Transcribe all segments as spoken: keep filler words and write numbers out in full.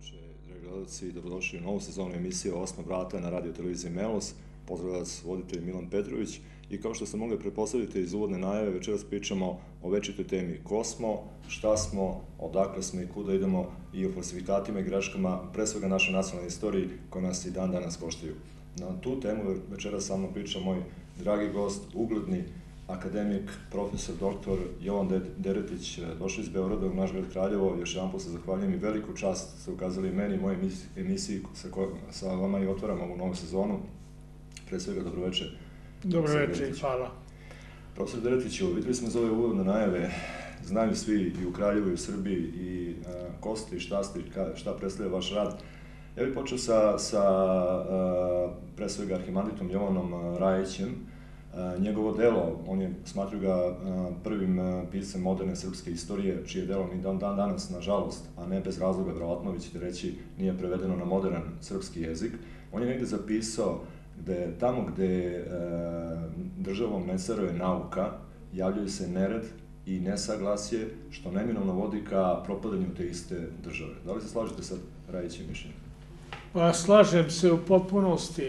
veče, dragi gledalci, dobrodošli u novu sezonu emisije Osma vrata na radio televiziji Melos. Pozdrav vas, voditelj Milan Petrović. I kao što ste mogli pretpostaviti iz uvodne najave, večeras pričamo o večitoj temi ko smo, šta smo, odakle smo i kuda idemo i o falsifikatima i greškama, pre svega naše nacionalne istoriji koje nas i dan danas koštaju. Na tu temu večeras sa mnom priča moj dragi gost, ugledni akademik, profesor, doktor Jovan Deretić, došli iz Beograda u naš grad Kraljevo. Još jedan put se zahvaljujem i veliku čast ste ukazali meni i mojoj emisiji sa vama i otvaramo ovu novu sezonu. Pre svega, dobro večer. Dobro večer i hvala. Profesor Deretiću, videli smo za ove uvodne najave, znaju svi i u Kraljevu i u Srbiji i ko ste i šta ste i šta predstavlja vaš rad. Ja bih počeo sa pre svega arhimanditom Jovanom Rajićem. Njegovo delo, on je, smatruju ga prvim piscem moderne srpske istorije, čije delo ni dan danas, nažalost, a ne bez razloga, verovatno vi ćete reći, nije prevedeno na modern srpski jezik. On je negde zapisao gde tamo gde državom ne caruje nauka, javljaju se nered i nesaglasje, što neminovno vodi ka propadanju te iste države. Da li se slažete sa Rajićim mišljenjem? Pa slažem se u potpunosti.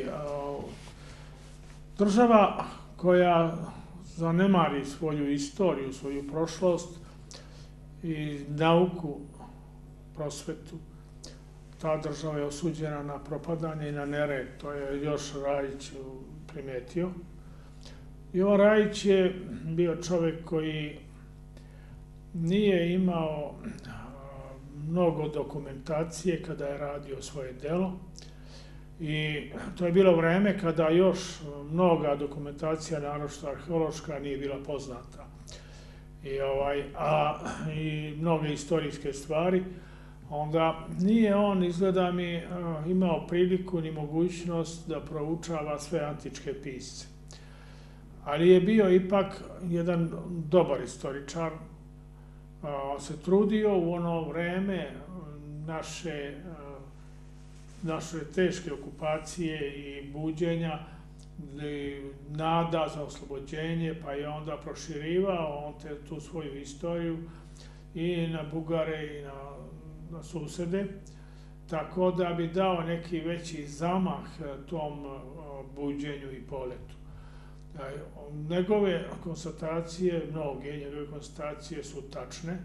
Država koja zanemari svoju istoriju, svoju prošlost i nauku, prosvetu, ta država je osuđena na propadanje i na nered. To je još Rajić primetio. Jovan Rajić je bio čovek koji nije imao mnogo dokumentacije kada je radio svoje delo. I to je bilo vreme kada još mnoga dokumentacija, naročito arheološka, nije bila poznata. I, ovaj, a, i mnoge istorijske stvari. Onda nije on, izgleda mi, imao priliku ni mogućnost da proučava sve antičke pisce. Ali je bio ipak jedan dobar istoričar. On se trudio u ono vreme naše naše teške okupacije i buđenja, nada za oslobođenje, pa je onda proširivao on te, tu svoju istoriju i na Bugare i na, na susede, tako da bi dao neki veći zamah tom buđenju i poletu. Njegove konstatacije, mnoge njegove konstatacije su tačne.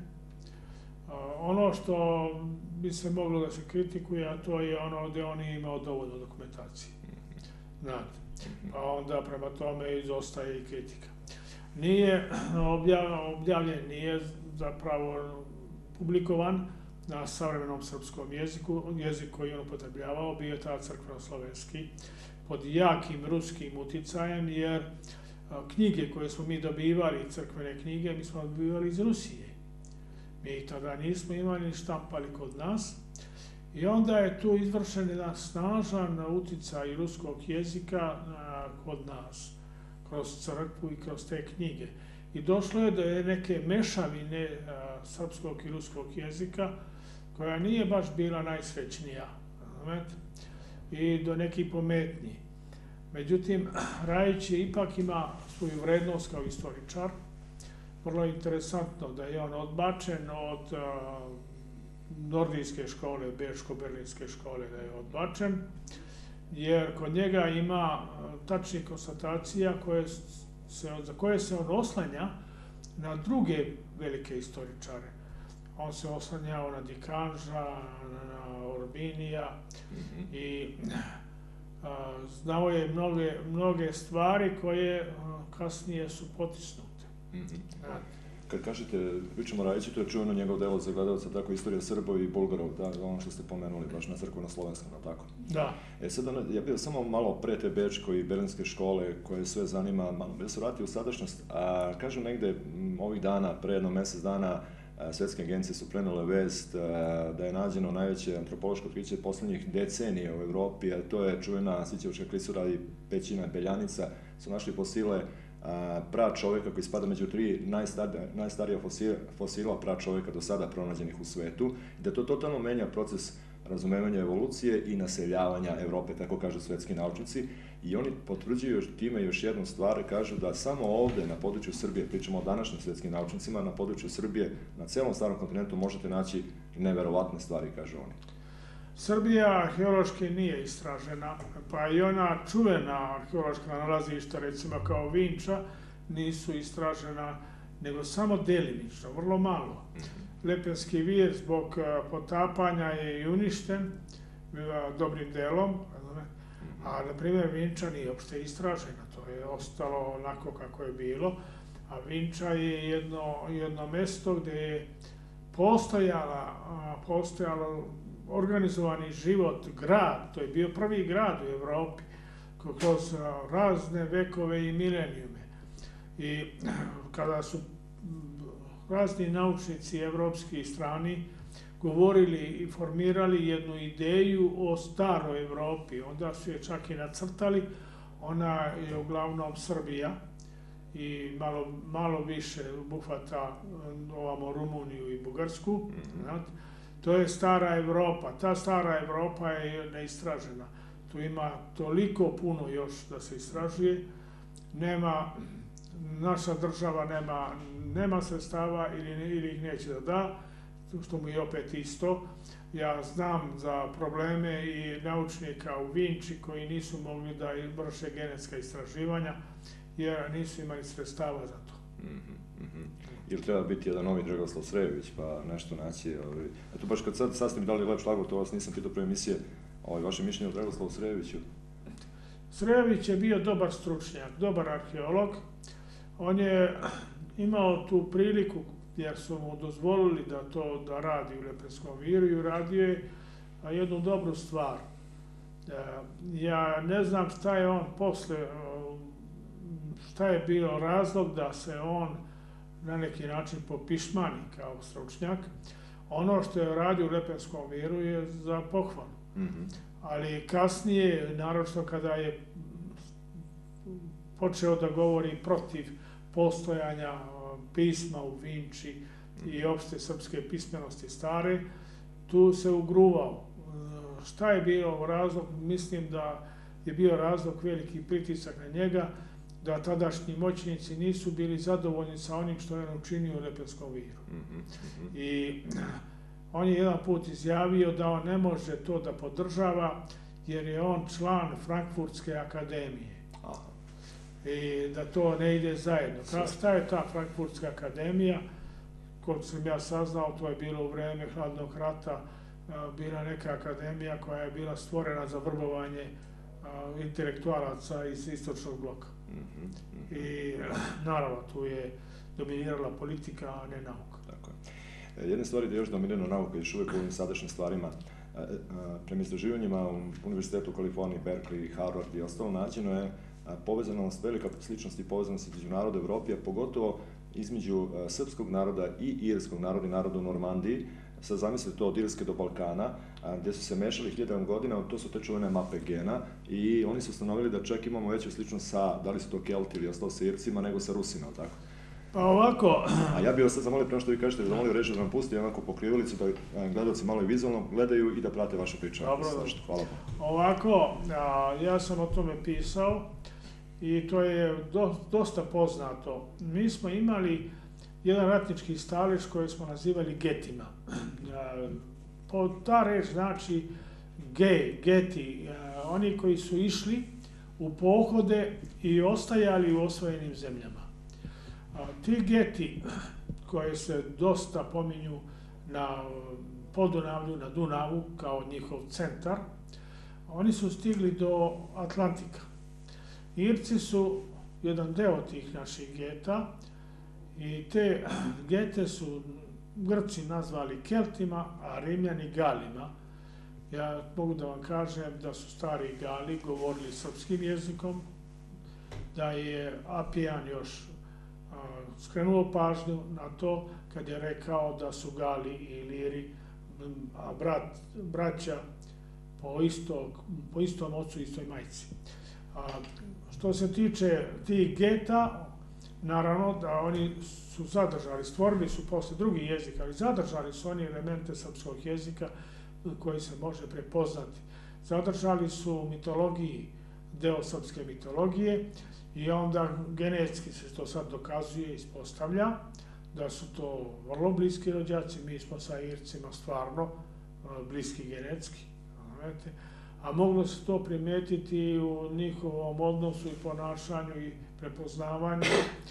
Ono što bi se moglo da se kritikuje, a to je ono gde on nije imao dovoljno dokumentacije. Znate. Pa onda prema tome izostaje i kritika. Nije objavljen, nije zapravo publikovan na savremenom srpskom jeziku. Jezik koji je on upotrebljavao bio je ta crkveno-slovenski pod jakim ruskim uticajem, jer knjige koje smo mi dobivali, crkvene knjige, mi smo dobivali iz Rusije. Mi ih tada nismo imali ni štampali kod nas. I onda je tu izvršen jedan snažan uticaj ruskog jezika kod nas, kroz crkvu i kroz te knjige. I došlo je do neke mešavine srpskog i ruskog jezika, koja nije baš bila najsrećnija, i do nekih pometnji. Međutim, Rajić ipak ima svoju vrednost kao istoričar. Vrlo interesantno da je on odbačen od nordijske škole, bečko-berlinske škole da je odbačen, jer kod njega ima tačnih konstatacija koje se, za koje se on oslanja na druge velike istoričare. On se oslanjao na Dikanža, na Orbinija i a, znao je mnoge, mnoge stvari koje a, kasnije su potisnute. Kad kažete, pričamo o Rajiću, to je čuveno njegov delo za gledalca, tako istorija Srba i Bulgarov, ono što ste pomenuli, baš na crkveno-slovenskom, tako? Da. E sad, ja bih samo malo pre te bečko i berlinske škole, koje sve zanima, malo da se vrati u sadašnjost, a kažu negde ovih dana, pre jedno mesec dana, svetske agencije su prenele vest da je nađeno najveće antropološko otkriće poslednjih decenija u Evropi, a to je čuvena Sićevačka klisura i pećina Beljanica, su našli fosile pra čoveka koji spada među tri najstarija fosila pra čoveka do sada pronađenih u svetu, da to totalno menja proces razumevanja evolucije i naseljavanja Evrope, tako kažu svetski naučnici, i oni potvrđuju time još jednu stvar, kažu da samo ovde na području Srbije, pričamo o današnjim svetskim naučnicima, na području Srbije, na celom starom kontinentu možete naći neverovatne stvari, kažu oni. Srbija arheološki nije istražena, pa i ona čuvena arheološka nalazišta, recimo kao Vinča, nisu istražena, nego samo delimično, vrlo malo. Lepenski vir zbog potapanja je i uništen, dobrim delom, a na primjer Vinča nije uopšte istražena, to je ostalo onako kako je bilo, a Vinča je jedno, jedno mesto gde je postojala, postojalo organizovani život, grad, to je bio prvi grad u Evropi, kroz razne vekove i milenijume. I kada su razni naučnici evropski i strani govorili i formirali jednu ideju o staroj Evropi, onda su je čak i nacrtali, ona je uglavnom Srbija i malo, malo više obuhvata ovamo Rumuniju i Bugarsku. Znate? To je stara Evropa. Ta stara Evropa je neistražena. Tu ima toliko puno još da se istražuje. Nema, naša država nema, nema sredstava ili, ili ih neće da da, što mu je opet isto. Ja znam za probleme i naučnika u Vinči koji nisu mogli da vrše genetska istraživanja jer nisu imali sredstava za to. Ili treba biti jedan novi Dragoslav Srejović, pa nešto naći. Eto, baš kad sad, sad ste mi dali lep šlagvort, to vas nisam pitao pre emisije, vaše mišljenje o Dragoslavu Srejoviću? Srejović je bio dobar stručnjak, dobar arheolog. On je imao tu priliku, jer su mu dozvolili da to da radi u Lepenskom viru i uradio je jednu dobru stvar. Ja ne znam šta je on posle, šta je bio razlog da se on na neki način popišmani kao stručnjak. Ono što je radio u Lepenskom viru je za pohvalu. Ali kasnije, naročito kada je počeo da govori protiv postojanja pisma u Vinči i opšte srpske pismenosti stare, tu se ugruvao. Šta je bio razlog? Mislim da je bio razlog veliki pritisak na njega, da tadašnji moćnici nisu bili zadovoljni sa onim što je on učinio u Lepenskom viru. I on je jedan put izjavio da on ne može to da podržava, jer je on član Frankfurtske akademije. I da to ne ide zajedno. Šta je ta Frankfurtska akademija? Kod sam ja saznao, to je bilo u vreme hladnog rata, bila neka akademija koja je bila stvorena za vrbovanje intelektualaca iz istočnog bloka. I naravno, tu je dominirala politika, a ne nauka. Tako je. Jedna stvar je da je još dominirana nauka još uvek u ovim sadašnjim stvarima. Prema istraživanjima u Univerzitetu u Kaliforniji, Berkeley, Harvard i ostalo nađeno je povezanost, velika sličnost i povezanost između naroda u Evropi, a pogotovo između srpskog naroda i irskog naroda i naroda u Normandiji. Sad zamislite to od Irske do Balkana, gde su se mešali hiljadama godina, to su te čuvene mape gena i oni su ustanovili da čak imamo veću sličnost sa, da li su to Kelti ili ostalo sa Ircima, nego sa Rusima, tako? Pa ovako... A ja bih vas sad zamolio, prema što vi kažete, da zamolio reći da vam pusti onako pokrivalicu, da gledalci malo i vizualno gledaju i da prate vašu priču. Dobro, hvala. Ovako, ja sam o tome pisao i to je dosta poznato. Mi smo imali jedan ratnički stalež koji smo nazivali getima. Ta reč znači gej, geti, oni koji su išli u pohode i ostajali u osvojenim zemljama. Ti geti, koje se dosta pominju na Podunavlju, na Dunavu, kao njihov centar, oni su stigli do Atlantika. Irci su jedan deo tih naših geta i te gete su Grci nazvali Keltima, a Rimljani Galima. Ja mogu da vam kažem da su stari Gali govorili srpskim jezikom, da je Apijan još skrenuo pažnju na to kad je rekao da su Gali i Iliri brat, braća po, istog, po istom ocu i istoj majci. A, što se tiče tih geta, naravno da oni su zadržali, stvorili su posle drugi jezik, ali zadržali su oni elemente srpskog jezika koji se može prepoznati. Zadržali su u mitologiji deo srpske mitologije i onda genetski se to sad dokazuje i ispostavlja da su to vrlo bliski rođaci. Mi smo sa Ircima stvarno bliski genetski. a moglo se to primetiti u njihovom odnosu i ponašanju i prepoznavanju.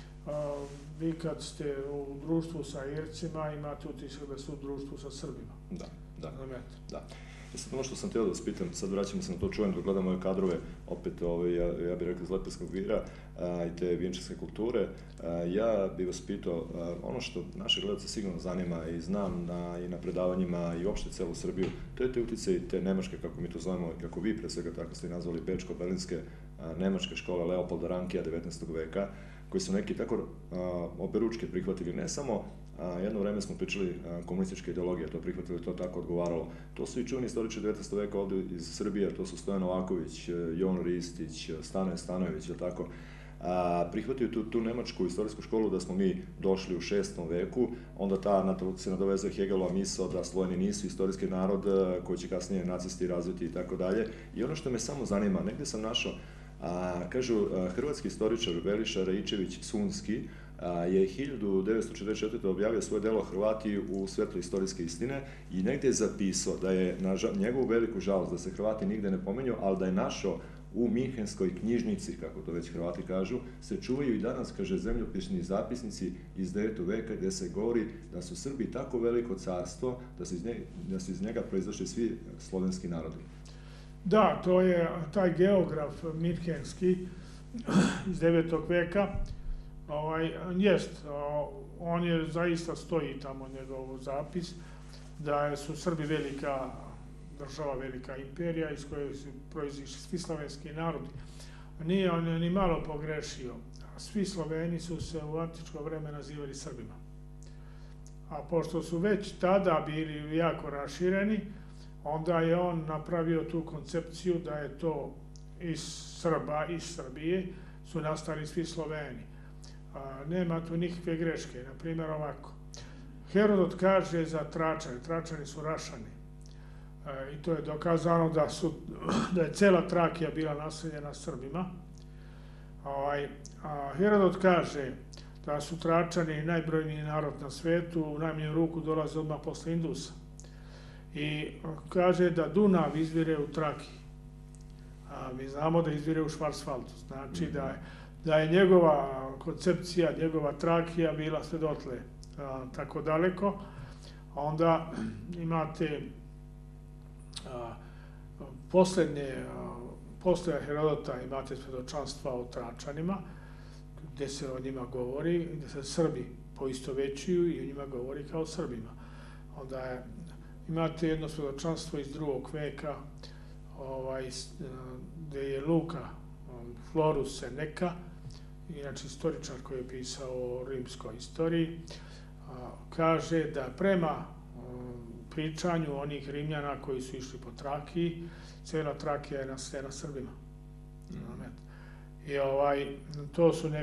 Vi kad ste u društvu sa Ircima, imate utisak da ste u društvu sa Srbima. Da, da, da. I sad ono što sam htio da vas pitam, sad vraćamo se na to, čujem dok gledam ove kadrove, opet, ja bih rekao iz Lepenskog vira i te vjenčanske kulture, ja bih vas pitao, ono što naše gledalce sigurno zanima i znam i na predavanjima i uopšte celu Srbiju, to je te utice i te nemačke, kako mi to zovemo, kako vi pre svega tako ste nazvali, bečko-berlinske nemačke škole Leopolda Rankija devetnaestog veka, koji su neki tako oberučke prihvatili, ne samo jedno vreme smo pričali komunistička ideologija, to prihvatili, to tako odgovaralo. To su i čuveni istoričari devetnaestog veka ovde iz Srbije, to su Stojan Novaković, Jovan Ristić, Stanoje Stanojević, ili tako. Prihvatili tu nemačku istorijsku školu da smo mi došli u šestom veku, onda ta se nadovezuje Hegelova misao da Sloveni nisu istorijski narod koji će kasnije nacisti razviti i tako dalje. I ono što me samo zanima, negde sam našao, kažu, hrvatski istoričar Beliša Raičević-Sunski je hiljadu devetsto četrdeset četvrte. objavio svoje delo Hrvati u svetlu istorijske istine i negde je zapisao da je na njegovu veliku žalost da se Hrvati nigde ne pomenju, ali da je našao u Minhenskoj knjižnici, kako to već Hrvati kažu, se čuvaju i danas, kaže, zemljopisni zapisnici iz devetog veka gde se govori da su Srbi tako veliko carstvo da su iz njega proizašli svi slovenski narodi. Da, to je taj geograf minhenski iz devetog veka, jest, on je zaista stoji tamo njegov zapis, da su Srbi velika država, velika imperija iz koje su proizišli svi slovenski narodi. Nije on ni malo pogrešio. Svi Sloveni su se u antičko vreme nazivali Srbima. A pošto su već tada bili jako rašireni, onda je on napravio tu koncepciju da je to iz Srba, iz Srbije, su nastali svi Sloveni. Nema tu nikakve greške. Naprimjer ovako, Herodot kaže za Tračane, Tračani su Rašani. I to je dokazano da je cela Trakija bila naseljena Srbima. Herodot kaže da su Tračani najbrojniji narod na svetu, u najmanju ruku dolaze odmah posle Indusa. I kaže da Dunav izvire u Trakiji. Mi znamo da izvire u Švarsvaldu. Znači da je njegova koncepcija, njegova Trakija bila sve dotle tako daleko. Onda imate poslednje, posle Herodota imate svedočanstva o Tračanima, gde se o njima govori, gde se Srbi poistovećuju i o njima govori kao Srbima. Onda imate jedno svedočanstvo iz drugog veka, gde je Luka Florus Seneca, inače istoričar koji je pisao o rimskoj istoriji, kaže da prema pričanju onih Rimljana koji su išli po Trakiji, cela Trakija je naseljena Srbima. I to su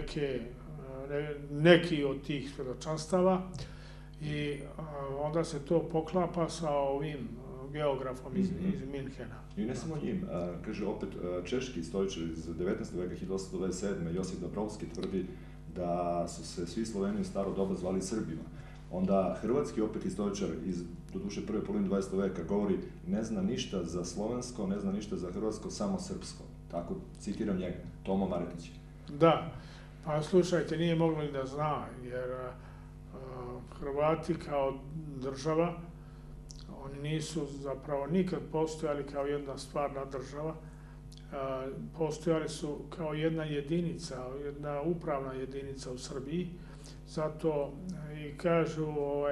neki od tih svedočanstava i onda se to poklapa sa ovim geografom iz Minhena. I ne samo njim, kaže opet češki istoričar iz devetnaestog veka hiljadu osamsto dvadeset sedme. Josip Dobrovski tvrdi da su se svi Sloveni u staro doba zvali Srbima. Onda hrvatski opet istoričar iz, doduše, prve polovine dvadesetog veka govori ne zna ništa za slovensko, ne zna ništa za hrvatsko, samo srpsko. Tako citiram njega, Tomo Maretić. Da, pa slušajte, nije moglo ni da zna, jer Hrvati kao država, oni nisu zapravo nikad postojali kao jedna stvarna država, postojali su kao jedna jedinica, jedna upravna jedinica u Srbiji. Zato i kažu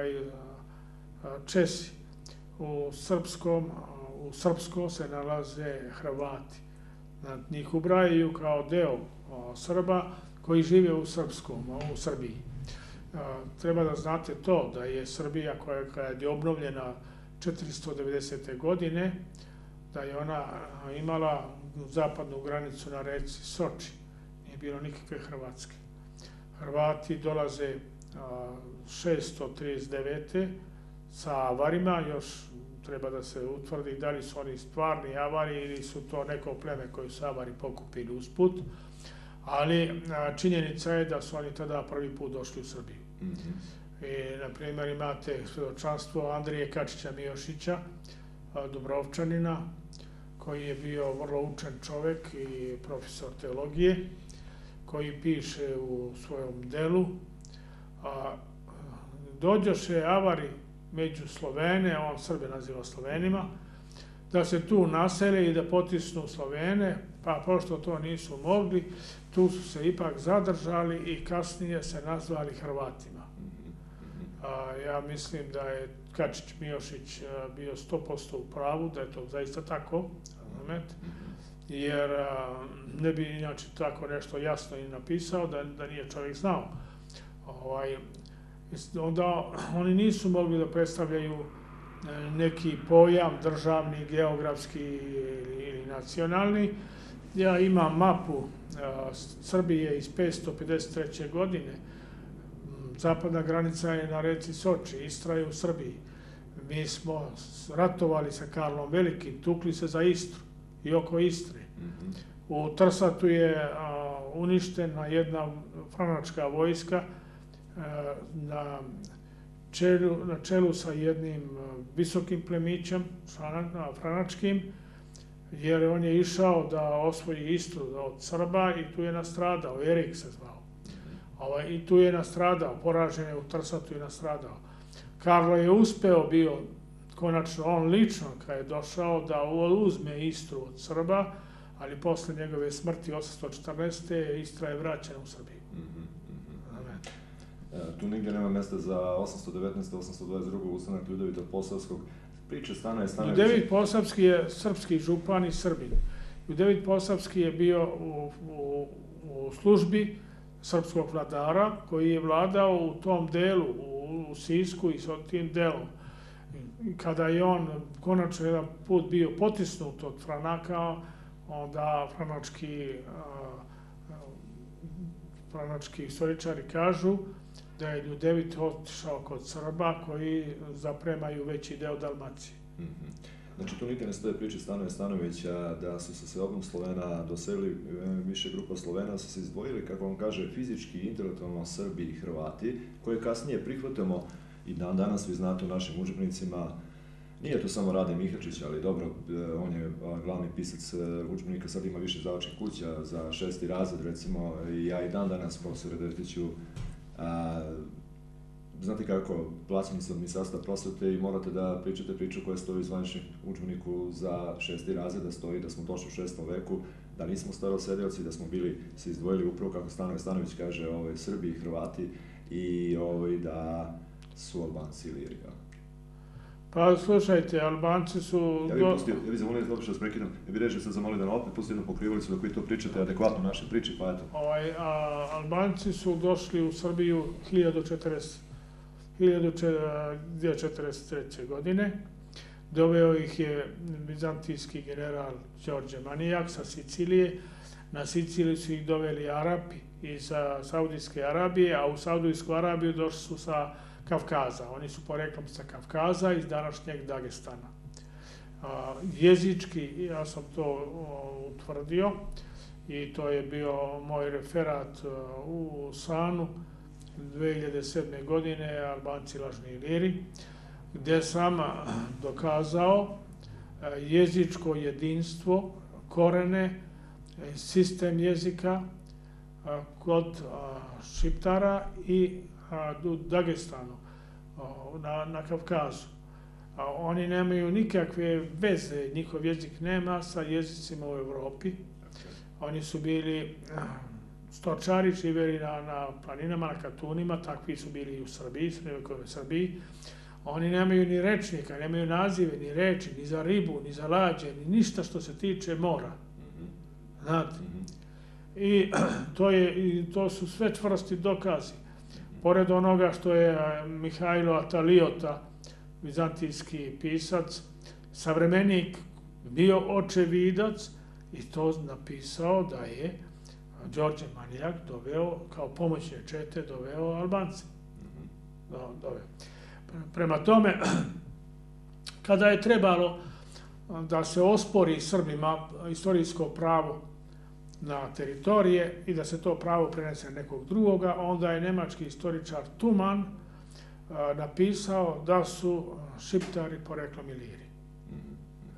Česi, u srpsko se nalaze Hrvati. Njih ubrajaju kao deo Srba koji žive u srpskom, u Srbiji. Treba da znate to, da je Srbija koja je obnovljena četiristo devedesete. godine, da je ona imala zapadnu granicu na reci Soči. Nije bilo nikakve Hrvatske. Hrvati dolaze šesto trideset devete. sa Avarima, još treba da se utvrdi da li su oni stvarni Avari ili su to neko pleme koje su Avari pokupili usput, ali činjenica je da su oni tada prvi put došli u Srbiju. I, na primjer, imate svedočanstvo Andrije Kačića Mijošića, Dubrovčanina, koji je bio vrlo učen čovek i profesor teologije, koji piše u svojom delu, a dođoše Avari među Slovene, on Srbe naziva Slovenima, da se tu nasele i da potisnu Slovene, pa pošto to nisu mogli, tu su se ipak zadržali i kasnije se nazvali Hrvatima. A, ja mislim da je Kačić Mijošić bio sto posto u pravu, da je to zaista tako, razumete, jer a, ne bi inače tako nešto jasno i napisao da, da nije čovjek znao. Ovaj, onda oni nisu mogli da predstavljaju neki pojam državni, geografski ili, ili nacionalni. Ja imam mapu a, Srbije iz petsto pedeset treće. godine. Zapadna granica je na reci Soči, Istra je u Srbiji. Mi smo ratovali sa Karlom Velikim, tukli se za Istru i oko Istre. U Trsatu je a, uništena jedna franačka vojska a, na čelu, na čelu sa jednim visokim plemićem, franačkim, jer on je išao da osvoji Istru od Srba i tu je nastradao, Erik se zvao. Ovaj, I tu je nastradao, poražen je u Trsatu i nastradao. Karlo je uspeo bio, konačno on lično, kad je došao, da uzme Istru od Srba, ali posle njegove smrti osamsto četrnaeste. Istra je vraćena u Srbiju. Tu nigdje nema mesta za osamsto devetnaeste. osamsto dvadeset druge. ustanak Ljudevita Posavskog. Priče Stanoje Stanojevića. Ljudevit Posavski je srpski župan i Srbin. Ljudevit Posavski je bio u, u, u službi srpskog vladara koji je vladao u tom delu, u, u Sisku i s tim delom. Kada je on konačno jedan put bio potisnut od Franaka, onda franački, franački istoričari kažu da je Ljudevit otišao kod Srba koji zapremaju veći deo Dalmacije. Mm-hmm. Znači, tu nikad ne stoje priče Stanoje Stanojevića da su se seobom Slovena doselili, više grupa Slovena su se izdvojili, kako on kaže, fizički i intelektualno Srbi i Hrvati, koje kasnije prihvatamo i dan danas, vi znate, u našim udžbenicima. Nije to samo Rade Mihačić, ali dobro, on je glavni pisac udžbenika, sad ima više zadačnih kuća za šesti razred, recimo, i ja i dan danas, profesore Dretiću, a, znate kako, plaćeni ste od Ministarstva prosvete i morate da pričate priču koja stoji u zvaničnom udžbeniku za šesti razred, da stoji da smo došli u šestom veku, da nismo starosedeoci, da smo bili se izdvojili upravo, kako Stanoje Stanojević kaže, ovaj, Srbi i Hrvati i ovaj, da su Albanci ili Irija. Pa slušajte, Albanci su... Ja bih pustio, ja bih zavolio da što vas prekidam, ja bih režio sad zamolio da na opet pustio jednu pokrivalicu dok vi to pričate adekvatno naše priči, pa eto. Ovaj, a, Albanci su došli u Srbiju hiljadu četrdeset treće. godine. Doveo ih je vizantijski general Đorđe Manijak sa Sicilije. Na Siciliju su ih doveli Arapi iz Saudijske Arabije, a u Saudijsku Arabiju došli su sa Kavkaza. Oni su poreklom sa Kavkaza iz današnjeg Dagestana. A, jezički, ja sam to o, utvrdio i to je bio moj referat o, u Sanu dve hiljade sedme. godine, Albanci lažni Iliri, gde sam dokazao jezičko jedinstvo, korene, sistem jezika kod Šiptara i u Dagestanu, na, na Kavkazu. Oni nemaju nikakve veze, njihov jezik nema sa jezicima u Evropi. Oni su bili stočari, živjeli na, na planinama, na katunima, takvi su bili i u Srbiji, u Srbiji. Oni nemaju ni rečnika, nemaju nazive, ni reči, ni za ribu, ni za lađe, ni ništa što se tiče mora. Znate? I to, je, i to su sve čvrsti dokazi. Pored onoga što je Mihajlo Ataliota, vizantijski pisac, savremenik, bio očevidac i to napisao da je Đorđe Manijak doveo, kao pomoćne čete, doveo Albance. Do, doveo. Prema tome, kada je trebalo da se ospori Srbima istorijsko pravo na teritorije i da se to pravo prenese nekog drugoga, onda je nemački istoričar Thumann napisao da su Šiptari poreklom Iliri.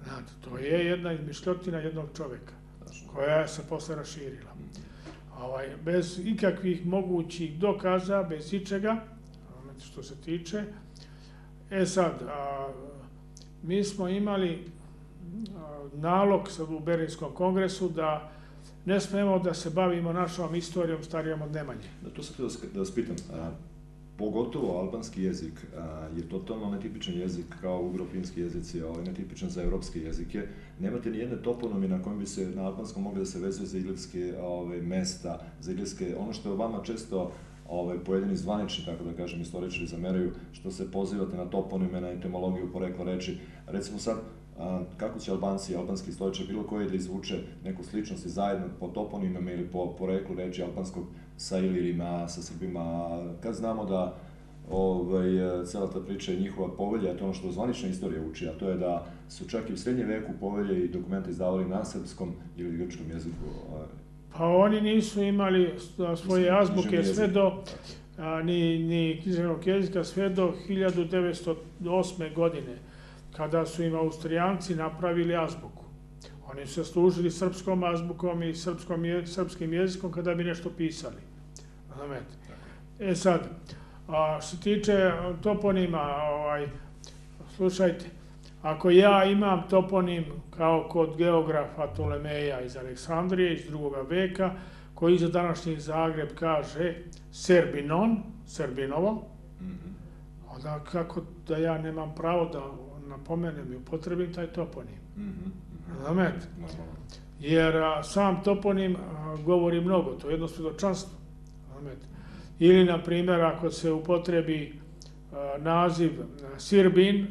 Znate, to je jedna izmišljotina jednog čoveka koja se posle raširila. Ovaj, bez ikakvih mogućih dokaza, bez ičega, što se tiče. E sad, a, mi smo imali a, nalog sad u Berlinskom kongresu da ne smemo da se bavimo našom istorijom starijom od Nemanje. Da, to sad da vas pitam. A, pogotovo albanski jezik a, je totalno netipičan jezik kao ugro-finski jezici, ovaj, netipičan za evropske jezike. Nemate ni jedne toponimi na kojem bi se na albanskom mogli da se vezuje za igletske ovaj, mesta, za igletske, ono što je vama često ovaj, pojedini zvanični, tako da kažem, istoričari zameraju, što se pozivate na toponime, na etimologiju, porekla reči. Recimo sad, a, kako će Albanci, albanski istoričar, bilo koji da izvuče neku sličnost i zajedno po toponimama ili po poreklu reči albanskog sa Ilirima, sa Srbima, kad znamo da ovaj, cela ta priča je njihova povelja, to je ono što zvanična istorija uči, a to je da su čak i u srednjem veku povelje i dokumenta izdavali na srpskom ili grčkom jeziku. Pa oni nisu imali svoje azbuke sve do, a, ni, ni književnog jezika sve do hiljadu devetsto osme godine, kada su im Austrijanci napravili azbuku. Oni su se služili srpskom azbukom i srpskom je, srpskim jezikom kada bi nešto pisali. Znamete. E sad, a, što se tiče toponima, ovaj, slušajte, ako ja imam toponim kao kod geografa Ptolemeja iz Aleksandrije iz drugoga veka, koji za današnji Zagreb kaže Serbinon, Serbinovo, onda kako da ja nemam pravo da napomenem i upotrebim taj toponim. Znamete? Jer a, sam toponim a, govori mnogo, to je jedno svjedočanstvo. Znamete? Ili, na primjer, ako se upotrebi a, naziv a, Sirbin,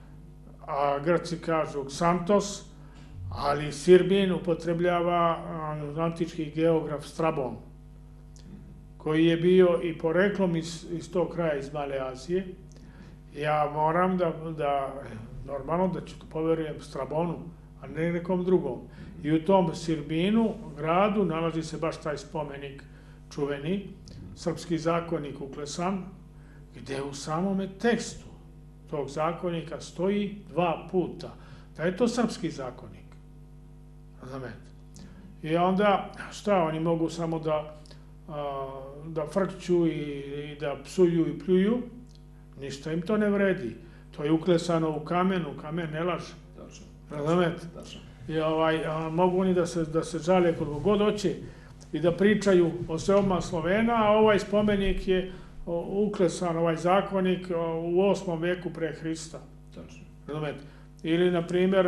a Grci kažu Ksantos, ali Sirbin upotrebljava antički geograf Strabon, koji je bio i poreklom iz, iz tog kraja, iz Male Azije. Ja moram da, da normalno da ću poverujem Strabonu, a ne nekom drugom. I u tom Sirbinu, gradu, nalazi se baš taj spomenik čuveni, srpski zakonik uklesan, gde u samome tekstu tog zakonika stoji dva puta da je to srpski zakonik. Znamete. I onda, šta, oni mogu samo da, a, da frkću i, i da psuju i pljuju, ništa im to ne vredi. To je uklesano u kamenu, kamen ne laže. Znamete. I ovaj, a, mogu oni da se, da se žale koliko god hoće i da pričaju o seobma Slovena, a ovaj spomenik je uklesan, ovaj zakonik u osmom veku pre Hrista. Znamete. Ili, na primjer,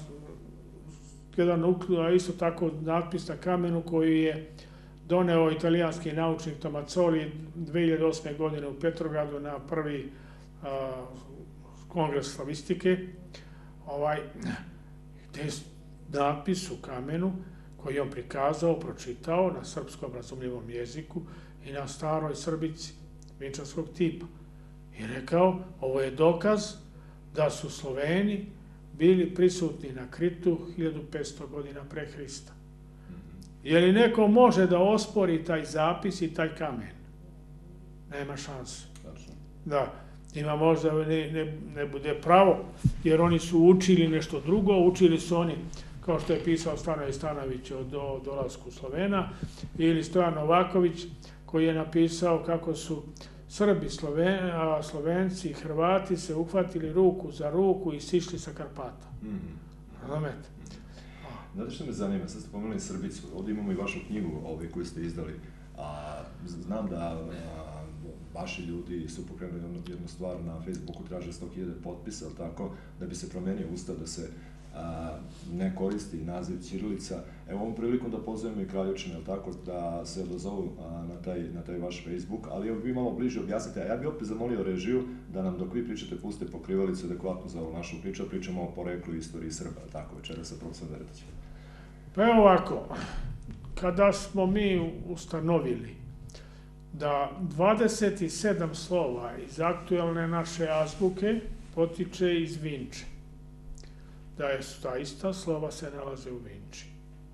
jedan isto tako natpis na kamenu koji je doneo italijanski naučnik Tomazzoli dve hiljade osme godine u Petrogradu na prvi a, kongres slavistike, ovaj, gde je natpis u kamenu koji je on prikazao, pročitao na srpskom razumljivom jeziku i na staroj srbici vinčanskog tipa. I rekao, ovo je dokaz da su Sloveni bili prisutni na Kritu hiljadu petsto godina pre Hrista. Je li neko može da ospori taj zapis i taj kamen? Nema šanse. Da, ima možda ne, ne, ne bude pravo, jer oni su učili nešto drugo, učili su oni, kao što je pisao Stanoje Stanović o do, dolasku Slovena, ili Stojan Novaković, koji je napisao kako su Srbi, Sloven, a, Slovenci i Hrvati se uhvatili ruku za ruku i sišli sa Karpata. Znamete? Mm-hmm. Znate što me zanima? Sad ste pomenuli Srbicu. Ovdje imamo i vašu knjigu ovaj, koju ste izdali. A, znam da a, vaši ljudi su pokrenuli jednu stvar na Facebooku, traže sto hiljada potpisa, ali tako, da bi se promenio ustav, da se a, ne koristi naziv ćirilica. Evo ovom prilikom da pozovemo i Kraljevčane, tako, da se odazovu a, na, taj, na taj vaš Facebook, ali evo vi malo bliže objasnite, a ja bih opet zamolio režiju da nam dok vi pričate puste pokrivalicu adekvatno za ovu našu priču, pričamo o poreklu i istoriji Srba, tako, večera sa profesorom Deretićem. Pa evo ovako, kada smo mi ustanovili da dvadeset sedam slova iz aktuelne naše azbuke potiče iz Vinče, da je ta ista slova se nalaze u Vinči.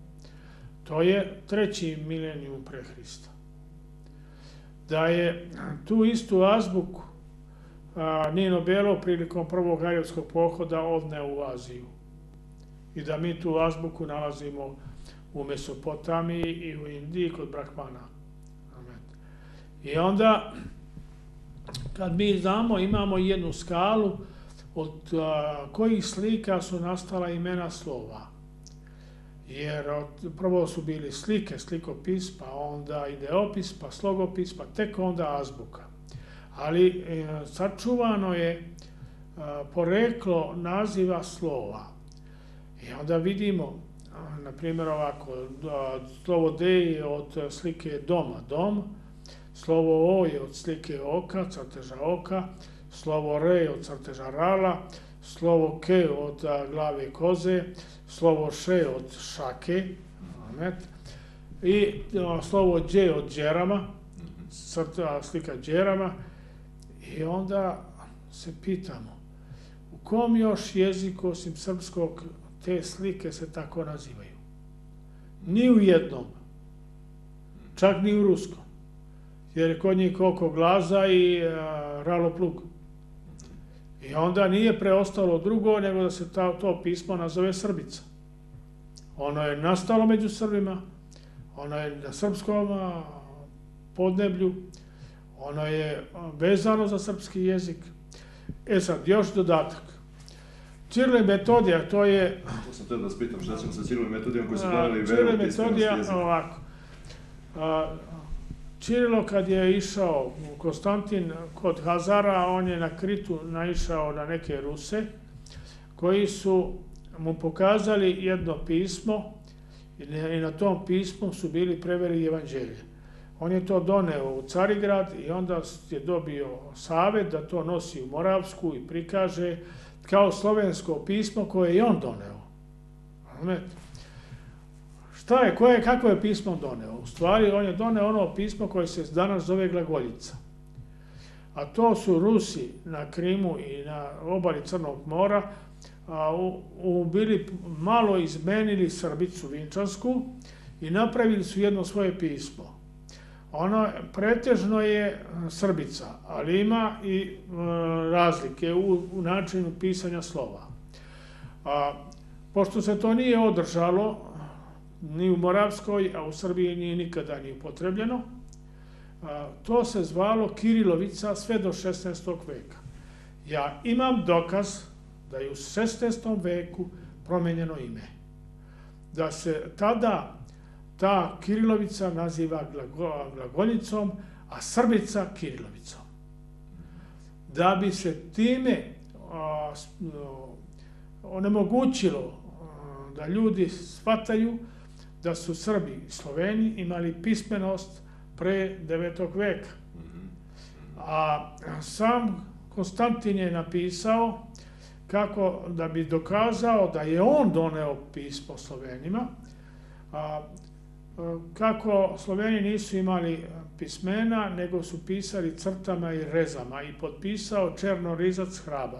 To je treći milenijum pre Hrista. Da je tu istu azbuku a, Nino Belo prilikom prvog aljevskog pohoda odneo u Aziju. i da mi tu azbuku nalazimo u Mesopotamiji i u Indiji kod Brahmana. I onda, kad mi znamo, imamo jednu skalu od kojih slika su nastala imena slova. Jer prvo su bili slike, slikopis, pa onda ideopis, pa slogopis, pa tek onda azbuka. Ali sačuvano je poreklo naziva slova. I onda vidimo, na primjer ovako, slovo D je od slike doma, dom, slovo O je od slike oka, crteža oka, slovo R je od crteža rala, slovo K od glave koze, slovo Š od šake, i slovo Đ od džerama, slika džerama. I onda se pitamo, u kom još jeziku osim srpskog te slike se tako nazivaju? Ni u jednom, čak ni u ruskom, jer je kod njih oko glaza i raloplug. I onda nije preostalo drugo nego da se to pismo nazove Srbica. Ono je nastalo među Srbima, ono je na srpskom podneblju, ono je vezano za srpski jezik. E sad, još dodatak. Ciril i Metodija, to je... To sam te da spitam, šta ćemo sa Cirilom i Metodijom koji su doneli veru u Ciril i Metodija, ovako. Cirilo kad je išao Konstantin kod Hazara, on je na Kritu naišao na neke Ruse koji su mu pokazali jedno pismo i na tom pismu su bili preveli evanđelje. On je to doneo u Carigrad i onda je dobio savet da to nosi u Moravsku i prikaže kao slovensko pismo koje je on doneo. Šta je, koje, kako je pismo doneo? U stvari, on je doneo ono pismo koje se danas zove glagoljica. A to su Rusi na Krimu i na obali Crnog mora u, u bili malo izmenili Srbicu Vinčansku i napravili su jedno svoje pismo. Ono pretežno je Srbica, ali ima i e, razlike u, u načinu pisanja slova. A, pošto se to nije održalo, ni u Moravskoj, a u Srbiji nije nikada ni upotrebljeno, a, to se zvalo Kirilovica sve do šesnaestog veka. Ja imam dokaz da je u šesnaestom veku promenjeno ime. Da se tada ta Kirilovica naziva glagoljicom, a Srbica Kirilovicom. Da bi se time a, onemogućilo a, da ljudi shvataju da su Srbi i Sloveni imali pismenost pre devetog veka. A sam Konstantin je napisao kako da bi dokazao da je on doneo pismo Slovenima, a, kako Sloveni nisu imali pismena, nego su pisali crtama i rezama i potpisao Černorizac Hrabar.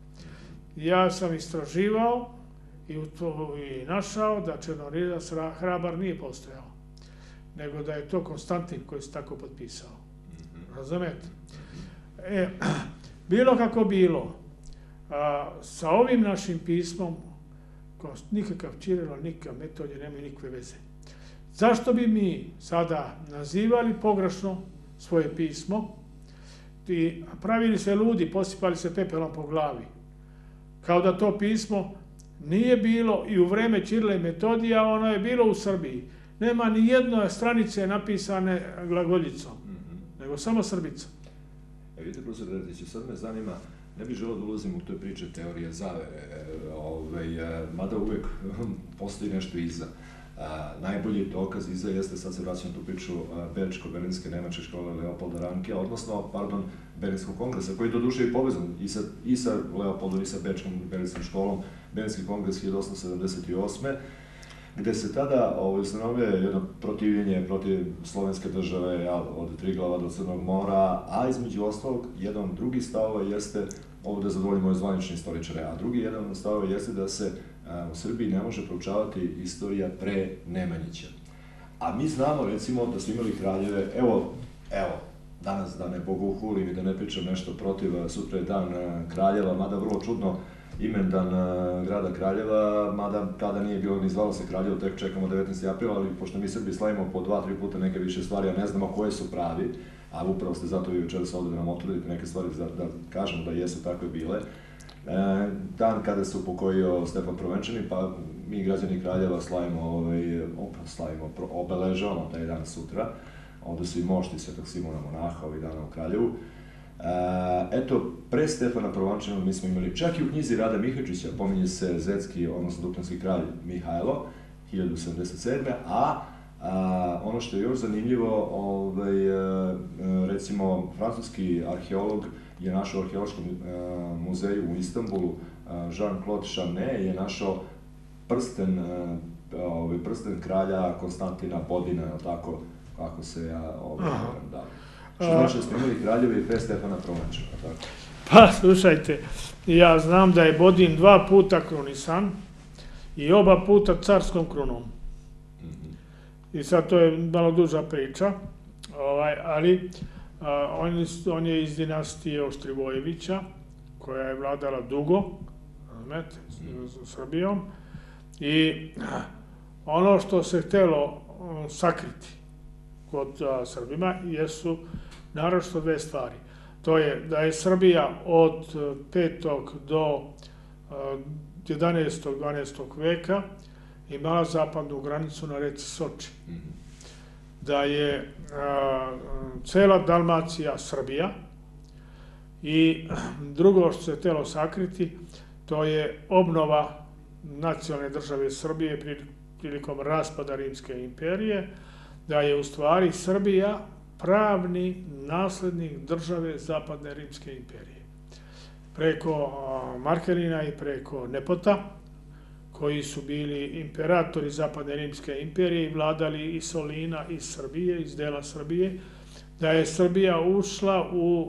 Ja sam istraživao i, u to, i našao da Černorizac Hrabar nije postojao, nego da je to Konstantin koji se tako potpisao. Razumete? E, bilo kako bilo, a, sa ovim našim pismom, nikakav Čirilo, nikakav Metodije nemaju nikakve veze. Zašto bi mi sada nazivali pogrešno svoje pismo i pravili se ludi, posipali se pepelom po glavi, kao da to pismo nije bilo i u vreme Čirila i Metodija, ono je bilo u Srbiji. Nema ni jedne stranice napisane glagoljicom, nego samo Srbica. E, vidite, profesor Dretić, sad me zanima, ne bih želeo da ulazim u toj priče teorije zavere, ovaj, mada uvek postoji nešto iza. A, najbolji dokaz iza jeste, sad se vraćam tu priču, Bečko-Berlinske nemačke škole Leopolda Rankea, odnosno, pardon, Berlinskog kongresa, koji do duše i povezan i sa, i sa Leopoldom i sa Bečkom Berlinskom školom, Berlinski kongres hiljadu osamsto sedamdeset osme. Gde se tada ovaj, ustanovljuje jedno protivljenje protiv slovenske države, ja, od Triglava do Crnog mora, a između ostalog, jedan drugi stavova jeste, ovo da zadovoljimo moje zvanične istoričare, a drugi jedan od stavova jeste da se a, u Srbiji ne može proučavati istorija pre Nemanjića. A mi znamo, recimo, da su imali kraljeve, evo, evo, danas da ne bogohulim i da ne pričam nešto protiv, sutra je dan kraljeva, mada vrlo čudno, imendan grada Kraljeva, mada tada nije bilo ni zvalo se Kraljevo, tek čekamo devetnaesti april, ali pošto mi Srbi slavimo po dva, tri puta neke više stvari, a ne znamo koje su pravi, a upravo ste zato vi večeras ovde da nam otvrdite neke stvari, da kažemo da jesu takve bile. Dan kada se upokojio Stefan Prvenčani, pa mi građani Kraljeva slavimo, slavimo, obeležavamo taj dan sutra. Ovde su i mošti Svetog Simona Monaha ovih dana u Kraljevu. Eto, pre Stefana Prvenčana mi smo imali, čak i u knjizi Rada Mihačića, pominje se Zetski, odnosno Duklanski kralj Mihajlo, hiljadu sedamdeset sedme. a ono što je još zanimljivo, recimo, francuski arheolog je našao u arheološkom muzeju u Istanbulu, Jean-Claude Charnet je našao prsten, prsten kralja Konstantina Bodina, tako, kako se ja verujem, da. Što znači da smo imali kraljeve i pre Stefana Prvenčana, tako? Pa, slušajte, ja znam da je Bodin dva puta krunisan i oba puta carskom krunom. I sad to je malo duža priča, ali on je iz dinastije Ostrivojevića, koja je vladala dugo, razumete, Srbijom, i ono što se htelo sakriti kod Srbima jesu naročito dve stvari. To je da je Srbija od petog do jedanaestog, dvanaestog veka imala zapadnu granicu na reci Soči. Da je cela Dalmacija Srbija i drugo što se htelo sakriti, to je obnova nacionalne države Srbije prilikom raspada Rimske imperije, da je u stvari Srbija pravni naslednik države Zapadne Rimske imperije. Preko Markelina i preko Nepota, koji su bili imperatori Zapadne Rimske imperije i vladali iz Solina, iz Srbije, iz dela Srbije, da je Srbija ušla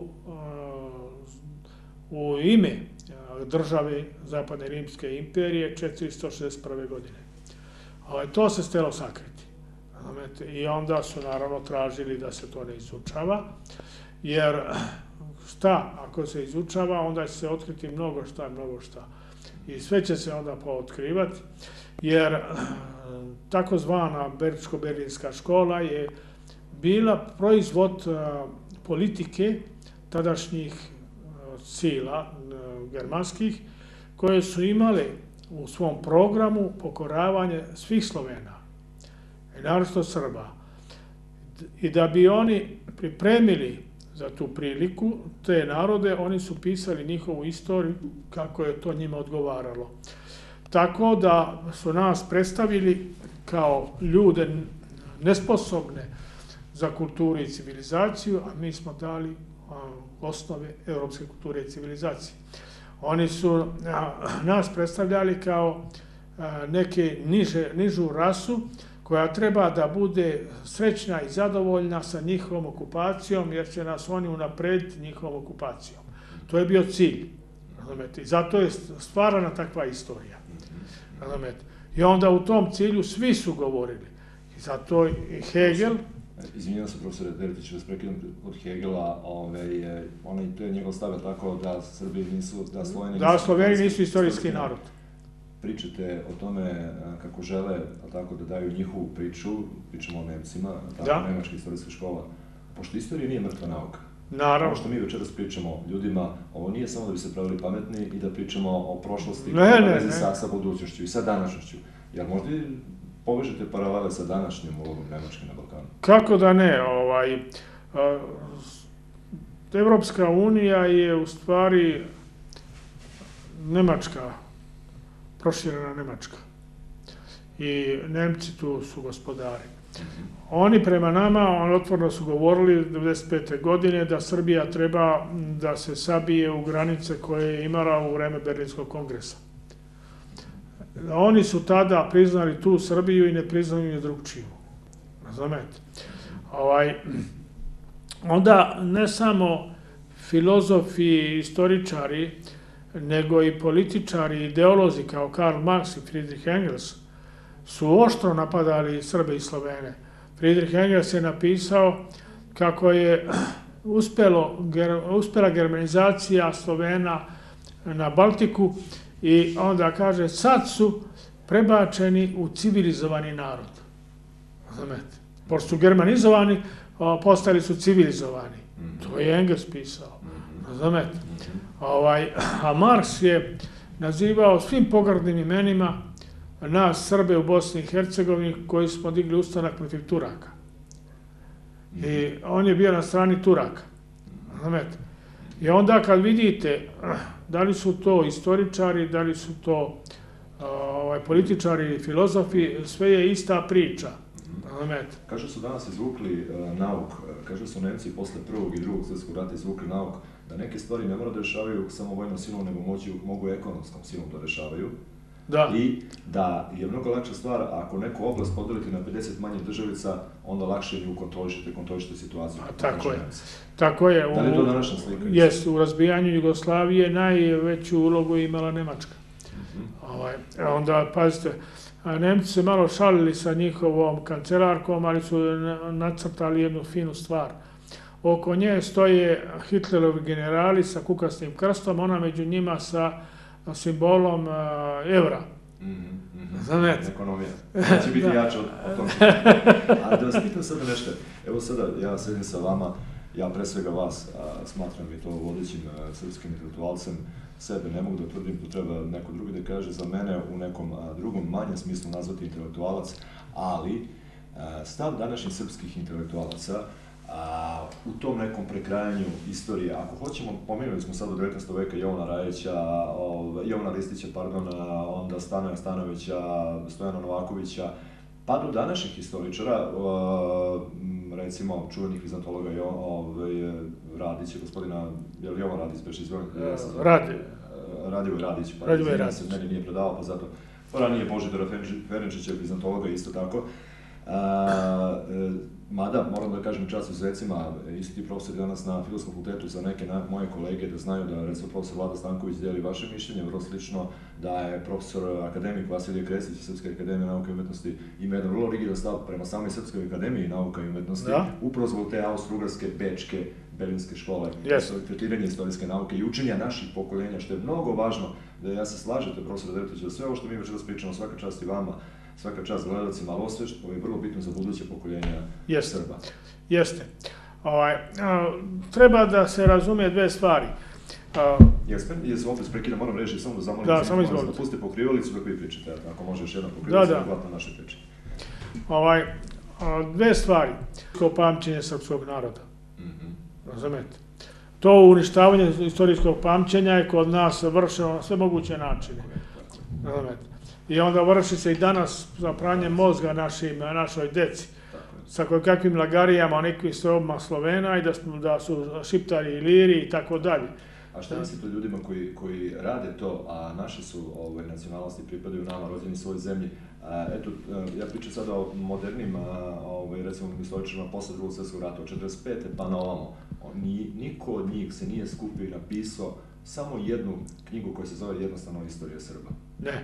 u ime države Zapadne Rimske imperije četiristo šezdeset prve godine. To se htelo sakriti. I onda su naravno tražili da se to ne izučava, jer šta ako se izučava, onda će se otkriti mnogo šta, mnogo šta. I sve će se onda pootkrivati, jer takozvana Bečko-berlinska škola je bila proizvod politike tadašnjih sila germanskih, koje su imale u svom programu pokoravanje svih Slovena, i naročito Srba. I da bi oni pripremili za tu priliku, te narode, oni su pisali njihovu istoriju kako je to njima odgovaralo. Tako da su nas predstavili kao ljude nesposobne za kulturu i civilizaciju, a mi smo dali osnove evropske kulture i civilizacije. Oni su nas predstavljali kao neke nižu rasu, koja treba da bude srećna i zadovoljna sa njihovom okupacijom, jer će nas oni unaprediti njihovom okupacijom. To je bio cilj. I zato je stvarana takva istorija. I onda u tom cilju svi su govorili. I zato i Hegel... Izvinjam se, profesore Deretić, vas prekidam od Hegela, to je njegov stav tako da Srbi nisu, da Sloveni nisu... Da, Sloveni nisu istorijski narod. Pričate o tome kako žele da daju njihovu priču, pričamo o Nemcima, nemačka istorijska škola, pošto istorija nije mrtva nauka. Naravno. Ono što mi večeras pričamo ljudima, ovo nije samo da bi se pravili pametni i da pričamo o prošlosti, sa budućnošću i sa današnjošću. Jel možda povežete paralele sa današnjom ulogom Nemačke na Balkanu? Kako da ne, ovaj... Evropska unija je u stvari Nemačka, proširena Nemačka. I Nemci tu su gospodari. Oni prema nama, oni otvoreno su govorili devedeset pete godine da Srbija treba da se sabije u granice koje je imala u vreme Berlinskog kongresa. Oni su tada priznali tu Srbiju i ne priznali ni drugčiju. Razumete? Onda ne samo filozofi i istoričari, nego i političari, ideolozi kao Karl Marx i Friedrich Engels su oštro napadali Srbe i Slovene. Friedrich Engels je napisao kako je uspela germanizacija Slovena na Baltiku I onda kaže, sad su prebačeni u civilizovani narod. Razumete? Pošto su germanizovani, postali su civilizovani. To je Engels pisao. Razumete? Ovaj, a Marks je nazivao svim pogrdnim imenima nas Srbe u Bosni i Hercegovini koji smo digli ustanak protiv Turaka. I on je bio na strani Turaka. Razumete? I onda kad vidite da li su to istoričari, da li su to ovaj, političari, filozofi, sve je ista priča. Razumete? Kaže su danas izvukli uh, nauk, kaže su Nemci posle prvog i drugog svjetskog rata izvukli nauk da neke stvari ne mora da rešavaju samo vojnom silom, nego moći, mogu ekonomskom silom da rešavaju. Da. I da je mnogo lakša stvar, ako neku oblast podelite na pedeset manjih državica, onda lakše nju kontrolišete, kontrolišete situaciju. A, tako je. Tako je. Da li je to današnja slika? Jest, u razbijanju Jugoslavije najveću ulogu imala Nemačka. Uh-huh. ovaj, onda, pazite, Nemci se malo šalili sa njihovom kancelarkom, ali su nacrtali jednu finu stvar. Oko nje stoje Hitlerovi generali sa kukastim krstom, ona među njima sa simbolom uh, evra. Mm-hmm. Znamete? Ekonomija. Će biti jače od, od toga. A da vas pitam sada nešto. Evo sada, ja sedim sa vama, ja pre svega vas a, smatram i to vodećim a, srpskim intelektualcem, sebe ne mogu da tvrdim, tu treba neko drugi da kaže, za mene u nekom a, drugom manjem smislu nazvati intelektualac, ali a, stav današnjih srpskih intelektualaca a, u tom nekom prekrajanju istorije, ako hoćemo, pomenuli smo sad od devetnaestog veka Jovana Rajića, Jovana Ristića, pardon, onda Stanoja Stanovića, Stojana Novakovića, pa do današnjih historičara, recimo čuvenih vizantologa Radića, gospodina, je li Jovan Radić, beše izvrni? Radi. Radivoj Radić, pa Radivoj Radić. Meni nije predavao, pa zato. Ranije Božidara Ferenčića, vizantologa, isto tako. A, e, mada, moram da kažem čast izvecima, isti profesor danas na Filozofskom fakultetu za neke na, moje kolege da znaju da recimo profesor Vlada Stanković deli vaše mišljenje, vrlo slično da je profesor akademik Vasilije Krestić iz Srpske akademije nauke i umetnosti ima jedan vrlo rigidan stav prema samoj Srpskoj akademiji nauka i umetnosti, da? Upravo zbog te austro-ugarske, bečke, berlinske škole, yes. Tretiranje istorijske nauke i učenja naših pokoljenja, što je mnogo važno, da ja se slažete, profesor Deretić, da sve ovo što mi večeras pričamo, svaka čast i vama, svaka čast gledalcima, ali ovo sve što je vrlo bitno za buduće pokoljenja Jeste. Srba. Jeste. Ovaj, a, treba da se razume dve stvari. Jesam, jesam opet prekidam, moram reći, samo da zamolim da, samo izvolite. Da puste pokrivalicu dok vi pričate, ako može još jedna pokrivalica, da, da. Hvatno naše priče. Ovaj, a, dve stvari. Ko pamćenje srpskog naroda. Mm-hmm. Razumete? To uništavanje istorijskog pamćenja je kod nas vršeno na sve moguće načine. Razumete? I onda vrši se i danas za pranje mozga našim, našoj deci. Sa kakvim lagarijama, nekim sobama Slovena i da, smo, da su Šiptari i Liri i tako dalje. A šta mislite ljudima koji, koji rade to, a naše su ovaj, nacionalnosti pripadaju nama, rođeni svoj zemlji? A, eto, ja pričam sada o modernim, ovaj, recimo, istoričarima posle drugog svjetskog rata, od četrdeset pete pa na ovamo. Ni, niko od njih se nije skupio i napisao samo jednu knjigu koja se zove jednostavno Istorija Srba. Ne.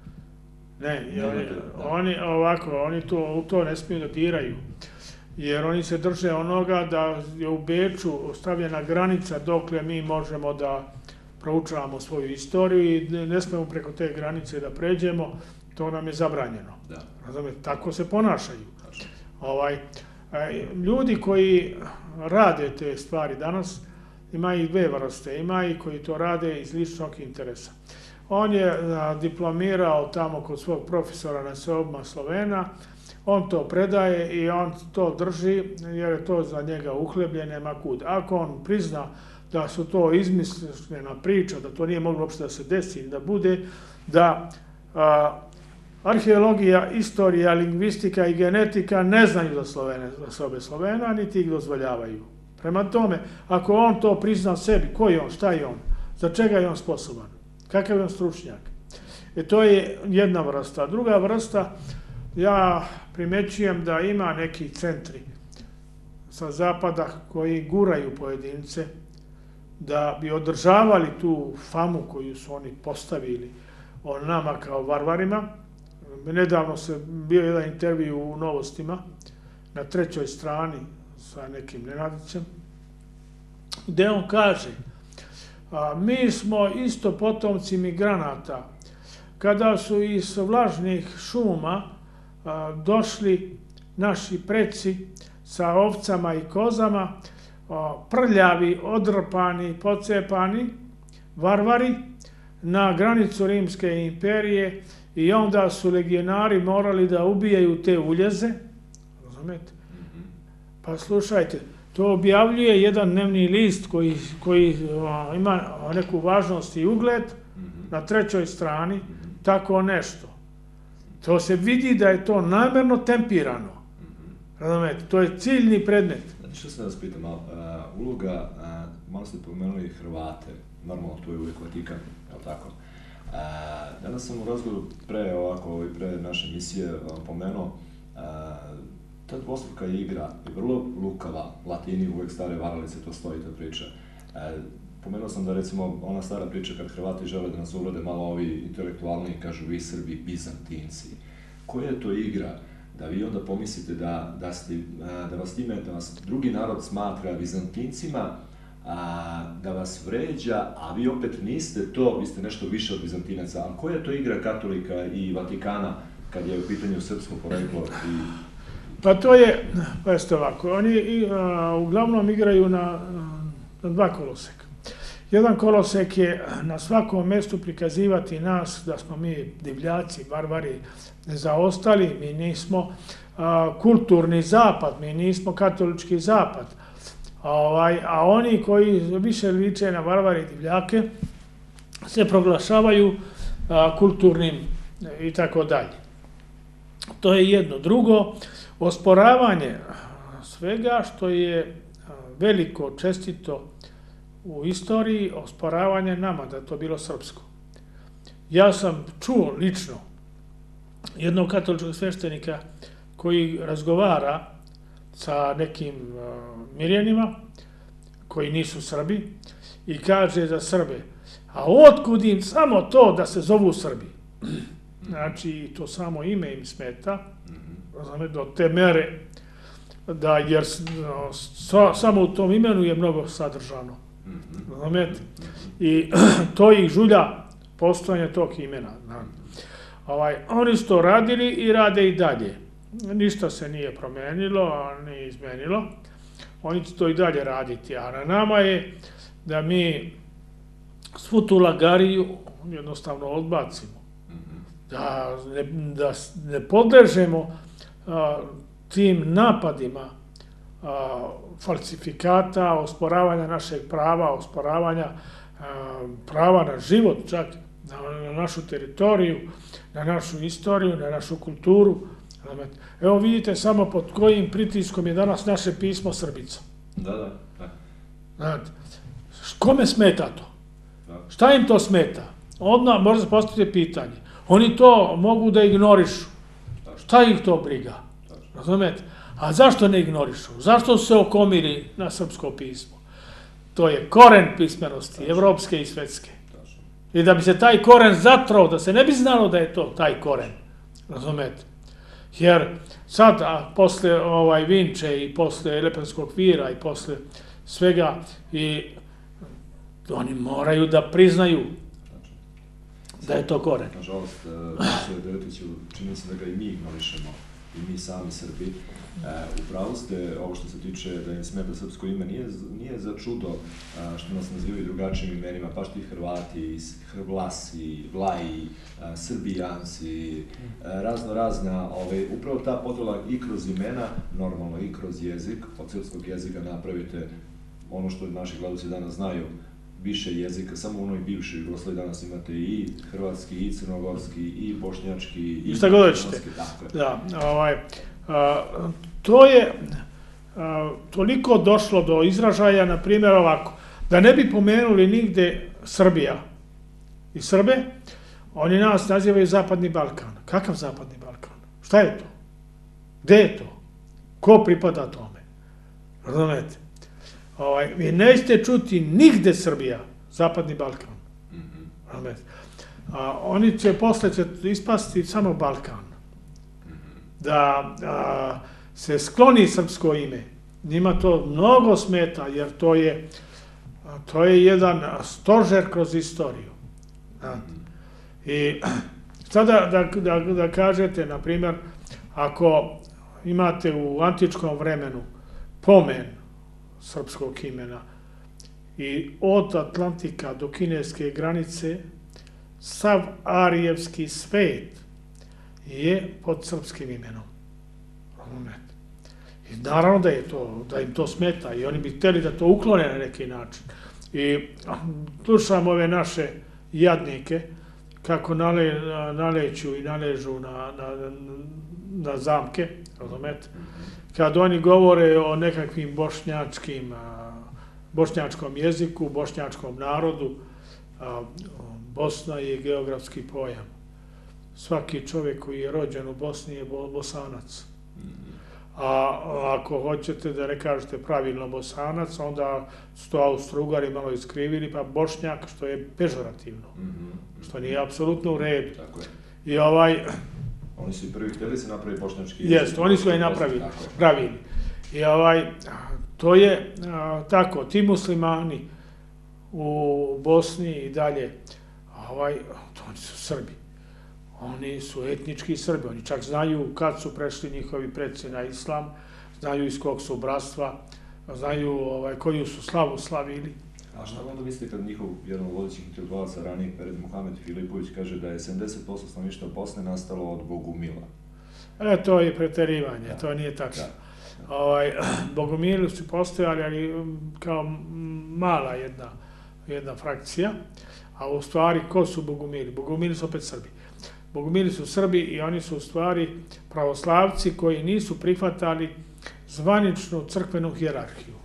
Ne, oni, oni ovako, oni to, u to ne smiju da diraju, jer oni se drže onoga da je u Beču ostavljena granica dokle mi možemo da proučavamo svoju istoriju i ne smemo preko te granice da pređemo, to nam je zabranjeno. Da. Razumete, tako se ponašaju. Ovaj, ljudi koji rade te stvari danas, ima i dve vrste, ima i koji to rade iz ličnog interesa. On je a, diplomirao tamo kod svog profesora na Seobma Slovena, on to predaje i on to drži jer je to za njega uhleblje, nema kud. Ako on prizna da su to izmišljena priča, da to nije moglo uopšte da se desi, da bude, da a, arheologija, istorija, lingvistika i genetika ne znaju za Slovene, za sobe Slovena, niti ih dozvoljavaju. Prema tome, ako on to prizna sebi, ko je on, šta je on, za čega je on sposoban? Kakav je on stručnjak? E to je jedna vrsta. Druga vrsta, ja primećujem da ima neki centri sa zapada koji guraju pojedince da bi održavali tu famu koju su oni postavili o nama kao varvarima. Nedavno se bio jedan intervju u Novostima na trećoj strani sa nekim Nenadićem, gde on kaže: A, mi smo isto potomci migranata kada su iz vlažnih šuma a, došli naši preci sa ovcama i kozama, a, prljavi, odrpani, pocepani, varvari, na granicu Rimske imperije i onda su legionari morali da ubijaju te uljeze. Razumete? Pa slušajte, to objavljuje jedan dnevni list koji, koji a, ima neku važnost i ugled na trećoj strani, tako nešto. To se vidi da je to namjerno tempirano. Razumete? To je ciljni predmet. Znači, što se da vas pitam, malo, uh, uloga, uh, malo ste pomenuli Hrvate, normalno tu je uvijek Vatikan, je li tako? Uh, danas sam u razgovoru pre ovako, pre naše emisije vam pomenuo, uh, ta dvostruka igra je vrlo lukava, Latini uvijek stare varalice, to stoji ta priča. Uh, Pomenuo sam da, recimo, ona stara priča kad Hrvati žele da nas uvrede malo ovi intelektualni, kažu vi Srbi, Bizantinci. Koja je to igra da vi onda pomislite da, da, ste, da vas time, da vas drugi narod smatra Bizantincima, a, da vas vređa, a vi opet niste to, vi ste nešto više od Bizantinaca. A koja je to igra katolika i Vatikana kad je u pitanju srpsko poreklo? I... Pa to je, pa jeste ovako, oni a, uglavnom igraju na, na dva koloseka. Jedan kolosek je na svakom mjestu prikazivati nas da smo mi divljaci, varvari, zaostali, mi nismo a, kulturni zapad, mi nismo katolički zapad. A, ovaj, a oni koji više liče na varvari i divljake se proglašavaju a, kulturnim i tako dalje. To je jedno. Drugo, osporavanje svega što je veliko, čestito u istoriji, osporavanje nama da je to bilo srpsko. Ja sam čuo lično jednog katoličkog sveštenika koji razgovara sa nekim uh, Mirjanima koji nisu Srbi i kaže za Srbe, a otkud im samo to da se zovu Srbi? Znači, to samo ime im smeta, razumete, do te mere, da, jer so, samo u tom imenu je mnogo sadržano. Razumete? I to ih žulja postojanje tog imena. Ovaj, oni su to radili i rade i dalje. Ništa se nije promenilo, a nije izmenilo. Oni će to i dalje raditi. A na nama je da mi svu tu lagariju jednostavno odbacimo. Da ne, da ne podležemo a, tim napadima a, falsifikata, osporavanja našeg prava, osporavanja a, prava na život, čak na, na našu teritoriju, na našu istoriju, na našu kulturu. Evo vidite samo pod kojim pritiskom je danas naše pismo Srbica. Da, da. da. Znate, kome smeta to? Da. Šta im to smeta? Odmah možda postaviti pitanje. Oni to mogu da ignorišu. Šta ih to briga? Razumete? A zašto ne ignorišu? Zašto su se okomili na srpsko pismo? To je koren pismenosti, evropske i svetske. I da bi se taj koren zatrao, da se ne bi znalo da je to taj koren. Razumete? Jer sad, a posle ovaj Vinče i posle Lepenskog vira i posle svega, i oni moraju da priznaju da je to koren. Nažalost, profesor Devetiću, čini se da ga i mi ignorišemo, i mi sami Srbi. Upravo ste, ovo što se tiče da im smeta srpsko ime, nije, nije za čudo što nas nazivaju drugačijim imenima, pa što i Hrvati, Vlasi, Vlaji, Srbijanci, razno razna, ovaj, upravo ta podela i kroz imena, normalno i kroz jezik, od srpskog jezika napravite ono što naši gledalci danas znaju, više jezika, samo u onoj bivšoj Jugoslaviji danas imate i hrvatski, i crnogorski, i bošnjački, i šta god hoćete. Da, ovaj, a, to je a, toliko došlo do izražaja, na primjer ovako, da ne bi pomenuli nigde Srbija i Srbe, oni nas nazivaju Zapadni Balkan. Kakav Zapadni Balkan? Šta je to? Gde je to? Ko pripada tome? Razumete? Ovaj, vi nećete čuti nigde Srbija, Zapadni Balkan. Mm-hmm. A, oni će posle će ispasti samo Balkan. Mm-hmm. Da a, se skloni srpsko ime. Njima to mnogo smeta, jer to je, to je jedan stožer kroz istoriju. Mm-hmm. I Sada da, da, da kažete, na primjer, ako imate u antičkom vremenu pomen srpskog imena i od Atlantika do kineske granice, sav arijevski svet je pod srpskim imenom. Razumete? I naravno da je to, da im to smeta i oni bi htjeli da to uklone na neki način. I slušam ove naše jadnike kako nale, naleću i naležu na, na, na zamke, razumete? Kad oni govore o nekakvim bošnjačkim, bošnjačkom jeziku, bošnjačkom narodu, Bosna je geografski pojam. Svaki čovjek koji je rođen u Bosni je Bosanac. A ako hoćete da ne kažete pravilno Bosanac, onda su to Austro-Ugari malo iskrivili, pa Bošnjak, što je pežorativno, što nije apsolutno u redu. Tako je. I ovaj... Oni su i prvi htjeli se napraviti bošnjački jezik. Jeste, oni su ga i napravili, pravili. I ovaj, to je tako, ti muslimani u Bosni i dalje, ovaj, to oni su Srbi. Oni su etnički Srbi, oni čak znaju kad su prešli njihovi preci na islam, znaju iz kog su bratstva, znaju ovaj, koju su slavu slavili. A šta onda mislite kad njihov jedan od vodećih intelektualaca ranije, Pered Muhamed Filipović, kaže da je sedamdeset posto stanovništva Bosne nastalo od Bogumila? E, to je preterivanje, da. To nije tačno. Da. Ovaj, Bogumili su postojali, ali kao mala jedna, jedna frakcija, a u stvari ko su Bogumili? Bogumili su opet Srbi. Bogumili su Srbi i oni su u stvari pravoslavci koji nisu prihvatali zvaničnu crkvenu hijerarhiju.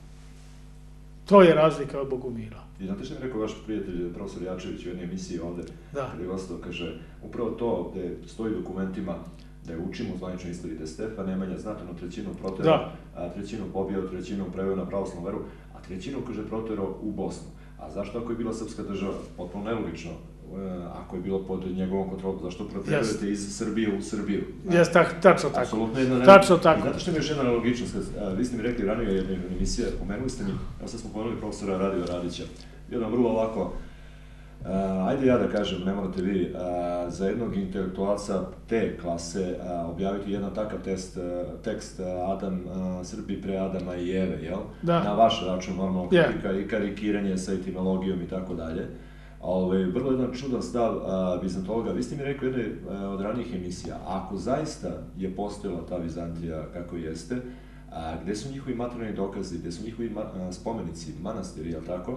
To je razlika od Bogumila. I znate što mi rekao vaš prijatelj, profesor Jačević, u jednoj emisiji ovde, da. Kada je gostao, kaže, upravo to gde stoji dokumentima da je učimo u zvaničnoj istoriji, da je Stefan Nemanja znatno trećinu proterao, trećinu pobijao, trećinu preveo na pravoslavnu veru, a trećinu, kaže, proterao u Bosnu. A zašto ako je bila srpska država? Potpuno nelogično. Ako je bilo pod njegovom kontrolom, zašto proterujete iz Srbije u Srbiju? Jes, tačno tako. Apsolutno jedna Tačno tako. Znate što mi je još jedna nelogičnost? Vi ste mi rekli ranije jednoj emisiji, pomenuli ste mi, evo sad smo pomenuli profesora Radila Radića, jedan vrlo ovako, ajde ja da kažem, ne morate vi, za jednog intelektualca te klase objaviti jedan takav tekst Adam, Srbi pre Adama i Eve, jel? Na vaš račun, normalno, kritika i karikiranje sa etimologijom i tako dalje. Vrlo jedan čudan stav Vizantologa. Vi ste mi rekli u jednoj od ranijih emisija, ako zaista je postojala ta Vizantija kako jeste, gde su njihovi materijalni dokazi, gde su njihovi spomenici, manastiri, jel tako?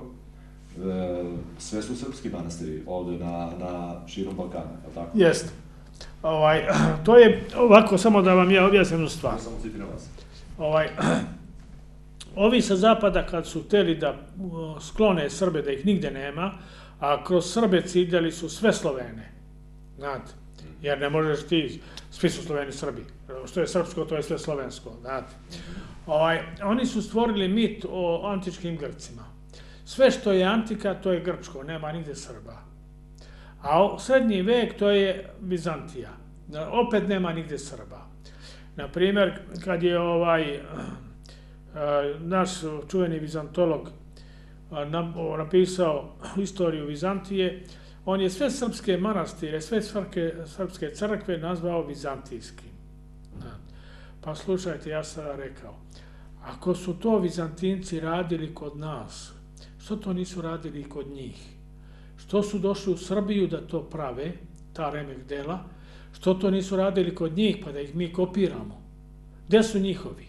Sve su srpski manastiri ovde na širom Balkana, jel tako? Jeste. To je ovako, samo da vam ja objasnim jednu stvar. Samo citiram vas. Ovi sa zapada kad su hteli da sklone Srbe, da ih nigde nema, a kroz Srbe ciljali su sve Slovene, znate, jer ne možeš ti, svi su Sloveni Srbi, što je srpsko, to je sve slovensko, znate. Oni su stvorili mit o antičkim Grcima. Sve što je antika, to je grčko, nema nigde Srba. A srednji vek, to je Vizantija, opet nema nigde Srba. Naprimjer, kad je ovaj naš čuveni vizantolog napisao istoriju Vizantije, on je sve srpske manastire, sve srpske crkve nazvao vizantijskim. Pa slušajte, ja sam rekao, ako su to Vizantinci radili kod nas, što to nisu radili i kod njih? Što su došli u Srbiju da to prave, ta remek dela, što to nisu radili kod njih pa da ih mi kopiramo? Gde su njihovi?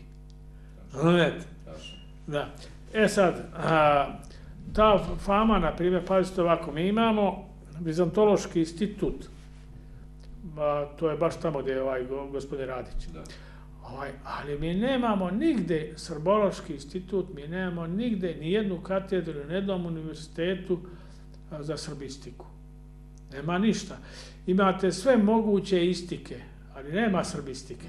Da. E sad, ta fama, na primjer, pazite ovako, mi imamo Vizantološki institut, to je baš tamo gdje je ovaj gospodin Radić, ali mi nemamo nigde Srbološki institut, mi nemamo nigde ni jednu katedru, ni jednom univerzitetu za srbistiku. Nema ništa. Imate sve moguće istike, ali nema srbistike.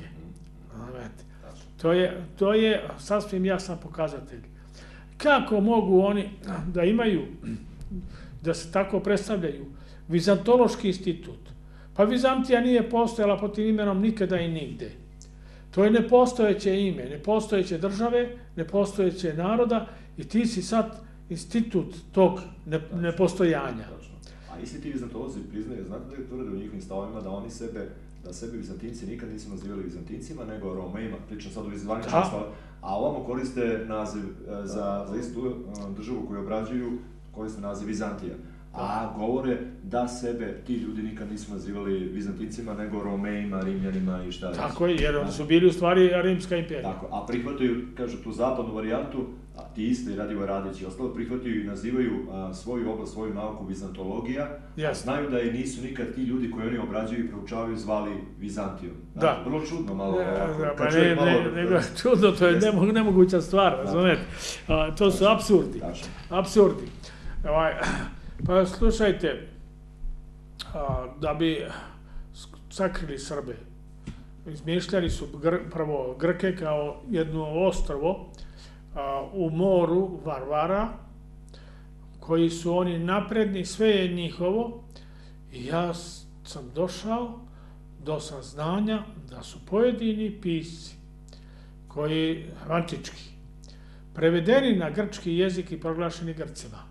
To je sasvim jasan pokazatelj. Kako mogu oni da imaju, da se tako predstavljaju, Vizantološki institut? Pa Vizantija nije postojala pod tim imenom nikada i nigde. To je nepostojeće ime, nepostojeće države, nepostojeće naroda i ti si sad institut tog nepostojanja. A isti ti vizantolozi priznaju, znate da je tvrde u njihovim stavovima da oni sebe, da sebe Vizantinci nikad nisu nazivali Vizantincima, nego Romejima, pričam sad o zvaničnom stavu, a ovamo koriste naziv za, za istu državu koju obrađuju, koriste naziv Vizantija. A govore da sebe ti ljudi nikad nisu nazivali Vizantincima, nego Romejima, Rimljanima i šta je. Tako je, jer oni su bili u stvari Rimska imperija. Tako, a prihvataju, kažu, tu zapadnu varijantu, a ti isti, Radivoje Radić i ostalo, prihvataju i nazivaju svoju oblast, svoju nauku Vizantologija, a znaju da i nisu nikad ti ljudi koji oni obrađuju i proučavaju zvali Vizantijom. Da. Vrlo čudno malo. Pa nego čudno, to je nemoguća stvar, razumete. To su apsurdi. Apsurdi. Pa slušajte, da bi sakrili Srbe, izmišljali su prvo Grke kao jedno ostrvo u moru Varvara, koji su oni napredni, sve je njihovo, i ja sam došao do saznanja da su pojedini pisci, koji, antički, prevedeni na grčki jezik i proglašeni Grcima.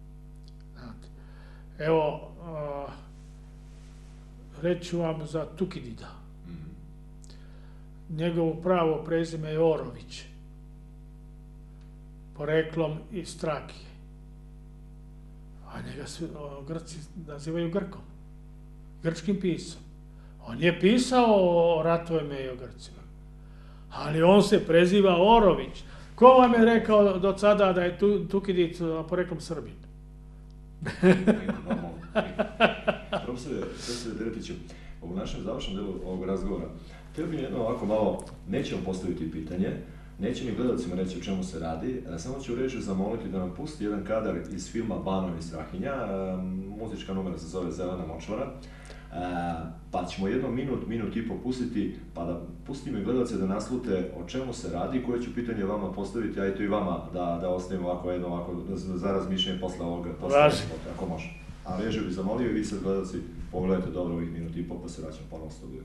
Evo, reću vam za Tukidida. Njegovo pravo prezime je Orović, poreklom iz Trakije. A njega Grci nazivaju Grkom, grčkim piscom. On je pisao o ratovima i o Grcima, ali on se preziva Orović. Ko vam je rekao do sada da je Tukidid poreklom Srbin? Profesore Deretiću, u našem završnom delu ovog razgovora, htio bih jedno ovako malo, nećemo postaviti pitanje, neće ni gledalcima reći o čemu se radi, samo ću reći zamoliti da nam pusti jedan kadar iz filma Banovi Strahinja, muzička numera se zove Zelena močvara, pa ćemo jedno minut, minut i po pustiti, pa da pustimo i gledalce da naslute o čemu se radi, koje ću pitanje vama postaviti, a i to i vama da ostavimo ovako jedno ovako za razmišljanje posle ovoga, ako može. A režiju bih zamolio i vi sad gledalci pogledajte dobro ovih minut i po, pa se vraćam ponovno studiju.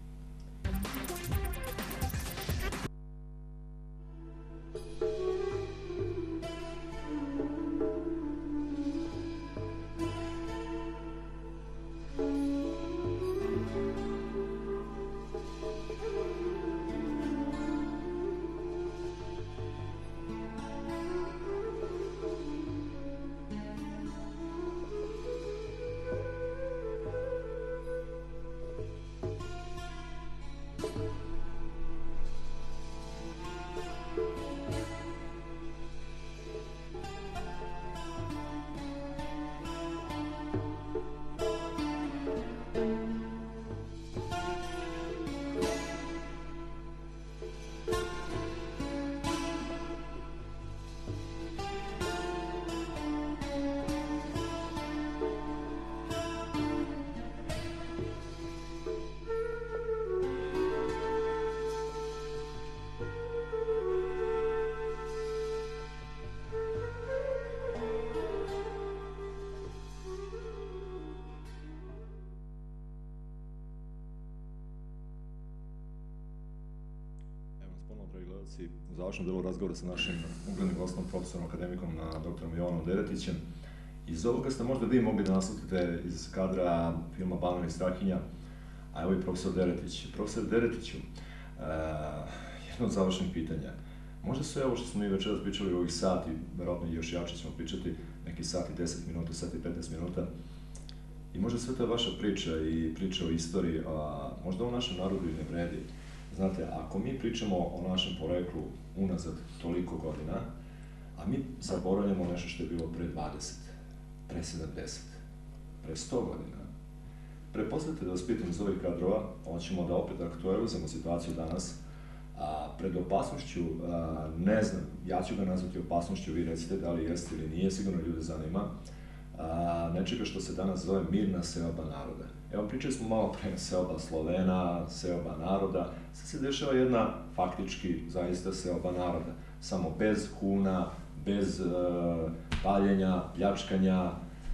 U završnom delu razgovora sa našim uglednim gostom, profesorom, akademikom, doktorom Jovanom Deretićem. Iz ovoga ste možda vi mogli da naslutite iz kadra filma Banovi Strahinja, a evo i profesor Deretić. Profesor Deretiću, jedno od završnih pitanja. Možda su evo što smo mi večeras pričali u ovih sati, verovatno i još jače ćemo pričati, neki sat i deset minuta, sat i petnaest minuta, i možda sve ta vaša priča i priča o istoriji, a možda u našem narodu i ne vredi. Znate, ako mi pričamo o našem poreklu unazad toliko godina, a mi zaboravljamo nešto što je bilo pre dvadeset, pre sedamdeset, pre sto godina, pretpostavite da vas pitam iz ovih kadrova, hoćemo da opet aktualizujemo situaciju danas, pred opasnošću, ne znam, ja ću ga nazvati opasnošću, vi recite da li jeste ili nije, sigurno ljude zanima, nečega što se danas zove mirna seoba naroda. Evo, pričali smo malo pre seoba Slovena, seoba naroda, sad se dešava jedna faktički zaista seoba naroda, samo bez huna, bez paljenja, pljačkanja,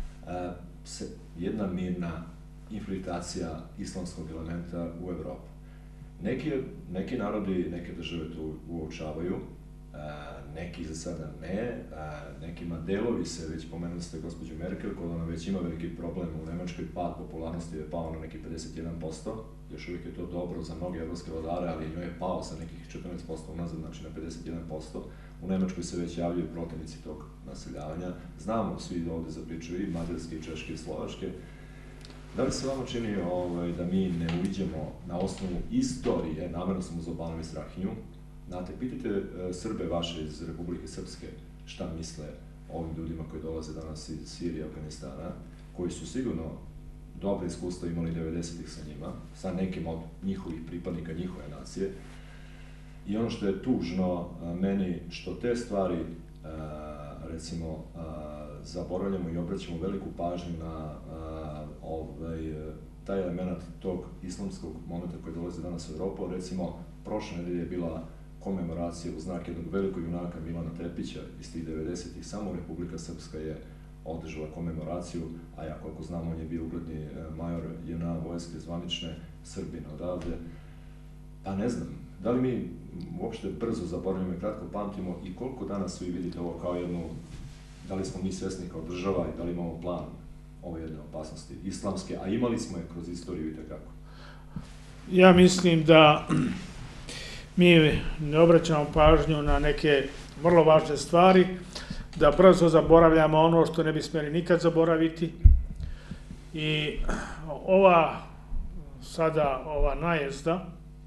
jedna mirna infiltracija islamskog elementa u Evropu. Neki narodi, neke države to uočavaju, neki za sada ne, nekima delovi se, već pomenuli ste gospođu Merkel, koja ona već ima veliki problem u Nemačkoj, pad popularnosti je pao na neki pedeset jedan posto, još uvijek je to dobro za mnoge evropske vladare, ali njoj je pao sa nekih četrnaest posto unazad, znači na pedeset jedan posto. U Nemačkoj se već javljaju protivnici tog naseljavanja. Znamo svi ovde za priču i Mađarske, i Češke, i Slovačke. Da li se vama čini ovaj, da mi ne uviđemo na osnovu istorije, namerno sam uz Obanove Strahinju, znate, pitajte uh, Srbe vaše iz Republike Srpske šta misle o ovim ljudima koji dolaze danas iz Sirije i Afganistana, koji su sigurno dobre iskustva imali devedesetih sa njima, sa nekim od njihovih pripadnika njihove nacije. I ono što je tužno uh, meni, što te stvari, uh, recimo, uh, zaboravljamo i obraćamo veliku pažnju na uh, ovaj, taj element tog islamskog momenta koji dolazi danas u Evropu. Recimo, prošle nedelje je bila komemoracija u znak jednog velikog junaka Milana Tepića iz tih devedesetih. Samo Republika Srpska je održala komemoraciju, a ja koliko znam, on je bio ugledni major J N A vojske zvanične, Srbina odavde. Pa ne znam, da li mi uopšte brzo zaboravljamo i kratko pamtimo i koliko danas vi vidite ovo kao jednu, da li smo mi svesni kao država i da li imamo plan ove jedne opasnosti islamske, a imali smo je kroz istoriju i tekako? Ja mislim da mi ne obraćamo pažnju na neke vrlo važne stvari, da brzo zaboravljamo ono što ne bi smjeli nikad zaboraviti. I ova sada, ova najezda,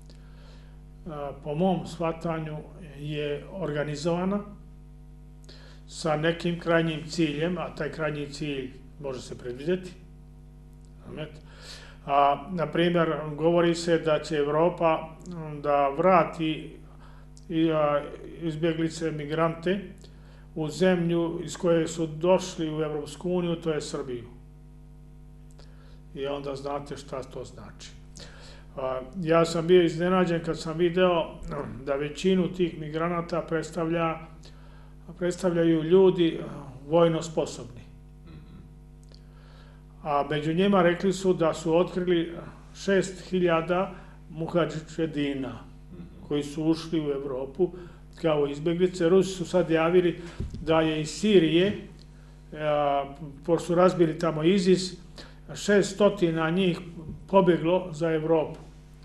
po mom shvatanju, je organizovana sa nekim krajnjim ciljem, a taj krajnji cilj može se predvidjeti. A, na primjer, govori se da će Evropa da vrati izbjeglice, migrante u zemlju iz koje su došli u Evropsku uniju, to je Srbiju. I onda znate šta to znači. A, ja sam bio iznenađen kad sam video da većinu tih migranata predstavlja, predstavljaju ljudi vojno sposobni. A među njima rekli su da su otkrili šest hiljada muhadžedina koji su ušli u Evropu kao izbjeglice. Rusi su sad javili da je iz Sirije, pošto su razbili tamo ISIS, šest stotina njih pobjeglo za Evropu.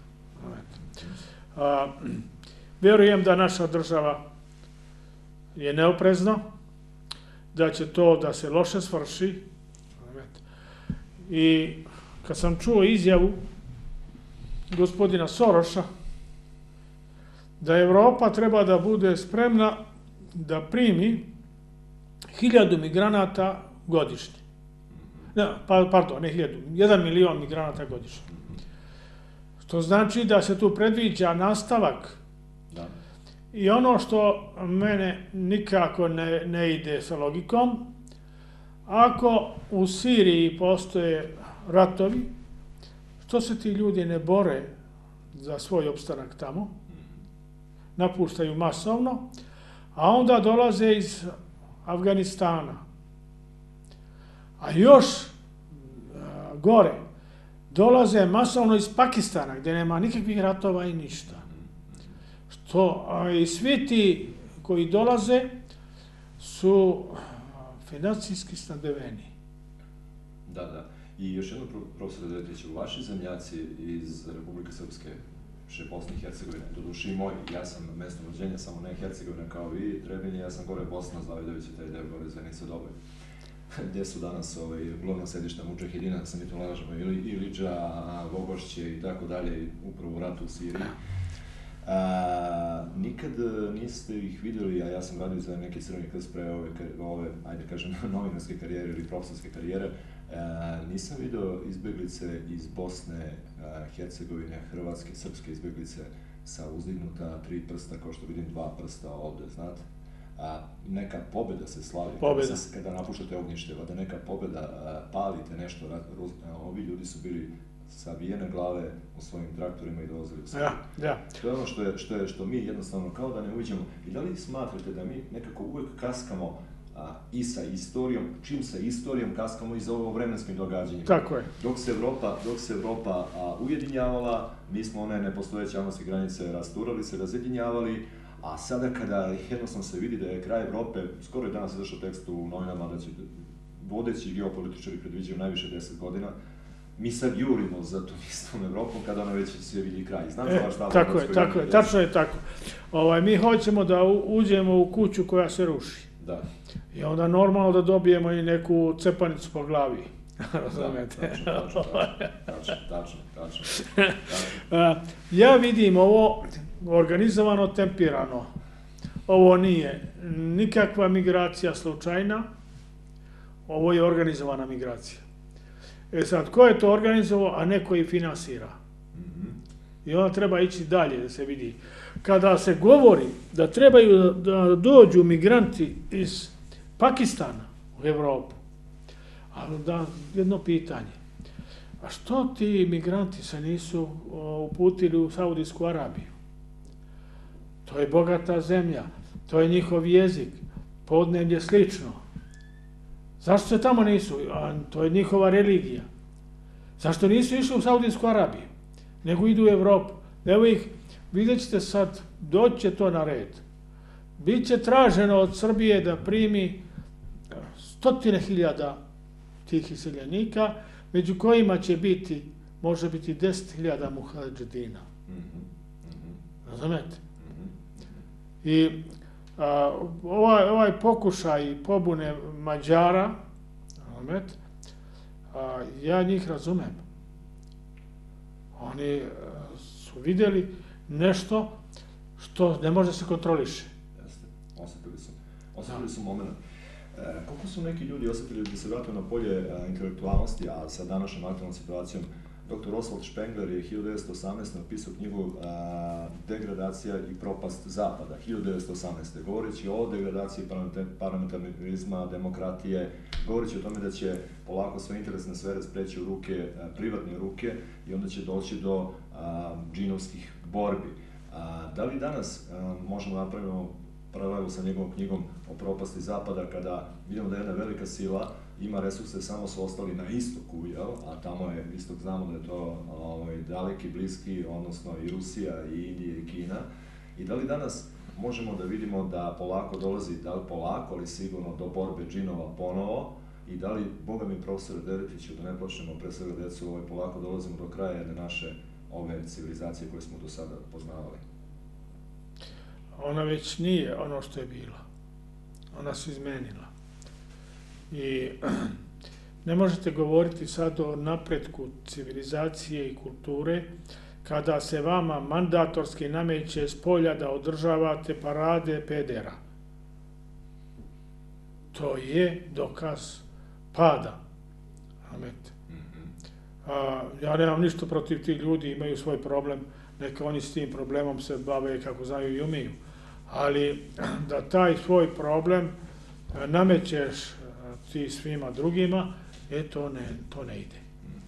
A, vjerujem da naša država je neoprezna, da će to da se loše svrši. I kad sam čuo izjavu gospodina Soroša da Evropa treba da bude spremna da primi hiljadu migranata godišnje. Ne, pa, pardon, ne hiljadu, jedan milion migranata godišnje. Što znači da se tu predviđa nastavak. Da. I ono što mene nikako ne, ne ide sa logikom, ako u Siriji postoje ratovi, što se ti ljudi ne bore za svoj opstanak tamo, napuštaju masovno, a onda dolaze iz Afganistana. A još a, gore, dolaze masovno iz Pakistana, gdje nema nikakvih ratova i ništa. Što, a, i svi ti koji dolaze su financijski snadeveni. Da, da. I još jedno, profesor Dretiću, vaši zemljaci iz Republike Srpske, še Bosne i Hercegovine, doduši i moj, ja sam mjesto rođenja, samo ne Hercegovina kao vi, Trebinje, ja sam gore Bosna, Zavidović i taj deo gore Zenica Doboj, gdje su danas ovaj, uglavnom sedišta Mudžahedina, da se mi to lažemo, ili Ilidža, Vogošće i tako dalje, upravo u ratu u Siriji. A, nikad niste ih vidjeli, a ja sam radio za neke Crveni krst pre ove, ove, ajde kažem, novinarske karijere ili profesorske karijere, a, nisam vidio izbjeglice iz Bosne, a, Hercegovine, Hrvatske, srpske izbjeglice sa uzdignuta tri prsta, kao što vidim dva prsta ovde, znate. A, neka pobjeda se slavi, pobjeda. Kada, kada napuštate ognjište, da neka pobjeda, a, palite nešto, a, ovi ljudi su bili savijene glave u svojim traktorima i dolazili u Srbiju. Ja, ja. To je ono što, je, što, je, što mi jednostavno kao da ne uviđamo. I da li smatrate da mi nekako uvijek kaskamo a, i sa istorijom, čim sa istorijom kaskamo i za ovo vremenskim događanjima? Tako je. Dok se Evropa, dok se Evropa a, ujedinjavala, mi smo one nepostojeće albanske granice rasturali se, razjedinjavali, A sada kada jednostavno se vidi da je kraj Evrope, skoro je danas izašao tekst u novinama da će vodeći geopolitičari predviđaju najviše deset godina, mi sad jurimo za tom istom Evropom kada ona već se vidi kraj. Znam za vaš stav. Tako je, tako je, tačno je tako. Mi hoćemo da uđemo u kuću koja se ruši. Da. I onda normalno da dobijemo i neku cepanicu po glavi. Razumete? Tačno, tačno, tačno, tačno. Ja vidim ovo organizovano, tempirano. Ovo nije nikakva migracija slučajna, ovo je organizovana migracija. E sad, ko je to organizovao, a neko i finansira? I onda treba ići dalje da se vidi. Kada se govori da trebaju da dođu migranti iz Pakistana u Evropu, ali da, jedno pitanje. A što ti migranti se nisu uputili u Saudijsku Arabiju? To je bogata zemlja, to je njihov jezik, podneblje slično. Zašto se tamo nisu? A to je njihova religija. Zašto nisu išli u Saudijsku Arabiju, nego idu u Evropu? Evo ih, vidjet ćete sad, doći će to na red. Biće traženo od Srbije da primi stotine hiljada tih iseljenika, među kojima će biti, može biti deset hiljada muhadžedina. Razumete? I a, ovaj, ovaj pokušaj pobune Mađara, razumete, a, ja njih razumem. Oni a, su vidjeli nešto što ne može se kontroliše. Jeste, osjetili su. Osjetili su moment. E, koliko su neki ljudi osjetili da se vratio na polje a, intelektualnosti, a sa današnjom aktualnom situacijom, doktor Oswald Spengler je hiljadu devetsto osamnaeste. napisao knjigu a, Degradacija i propast Zapada, hiljadu devetsto osamnaeste. govoreći o degradaciji parlamentarizma, demokratije, govoreći o tome da će polako sve interesne sfere spreći u ruke, a, privatne ruke i onda će doći do a, džinovskih borbi. A, da li danas a, možemo napravimo paralelu sa njegovom knjigom o propasti Zapada, kada vidimo da jedna velika sila ima resurse, samo su ostali na istoku, jel? A tamo je istok, znamo da je to ovaj, daleki, bliski, odnosno i Rusija, i Indija, i Kina. I da li danas možemo da vidimo da polako dolazi, da li polako, ali sigurno do borbe džinova ponovo, i da li, boga mi profesore Deretiću, da ne počnemo pre svega decu, ovaj, polako dolazimo do kraja jedne naše ove civilizacije koje smo do sada poznavali? Ona već nije ono što je bila. Ona se izmenila. I ne možete govoriti sad o napretku civilizacije i kulture kada se vama mandatorski nameće s polja da održavate parade pedera. To je dokaz pada. A, ja nemam ništa protiv tih ljudi, imaju svoj problem, neka oni s tim problemom se bave kako znaju i umiju. Ali da taj svoj problem namećeš ti svima drugima, e, to ne, to ne ide.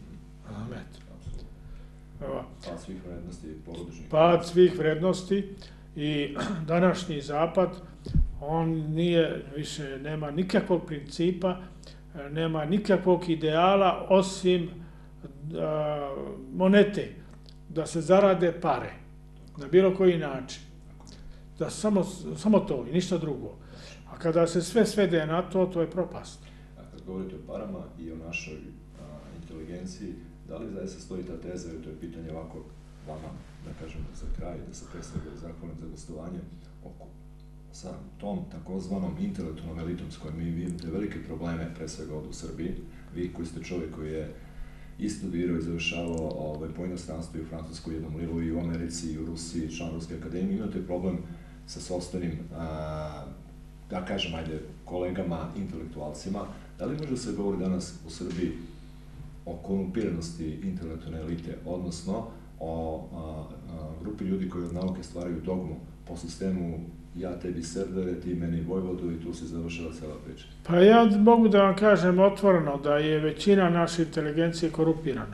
Pad svih vrednosti porodičnih. Pad svih vrednosti i današnji Zapad, on nije više, nema nikakvog principa, nema nikakvog ideala osim a, monete, da se zarade pare, na bilo koji način. Da samo, samo to i ništa drugo. A kada se sve svede na to, to je propast. A kad govorite o parama i o našoj a, inteligenciji, da li zaista stoji ta teza, jer to je pitanje ovako vama, da kažem za kraj, da se pre svega zahvalim za gostovanje, oko sa tom takozvanom intelektualnom elitom s kojom mi vidite velike probleme, pre svega ovdje u Srbiji, vi koji ste čovjek koji je i studirao i završavao ovaj, po inostranstvu i u Francuskoj jednom lilu, i u Americi, i u Rusiji, član Ruske akademije, imate problem sa sopstvenim, da kažem, ajde, kolegama, intelektualcima. Da li može se govori danas u Srbiji o korumpiranosti intelektualne elite, odnosno o a, a, grupi ljudi koji od nauke stvaraju dogmu po sistemu ja tebi Serdare, ti meni Vojvodu, i tu se završava cela priča? Pa ja mogu da vam kažem otvoreno da je većina naše inteligencije korumpirana.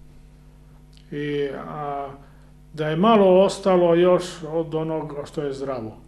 I a, da je malo ostalo još od onoga što je zdravo.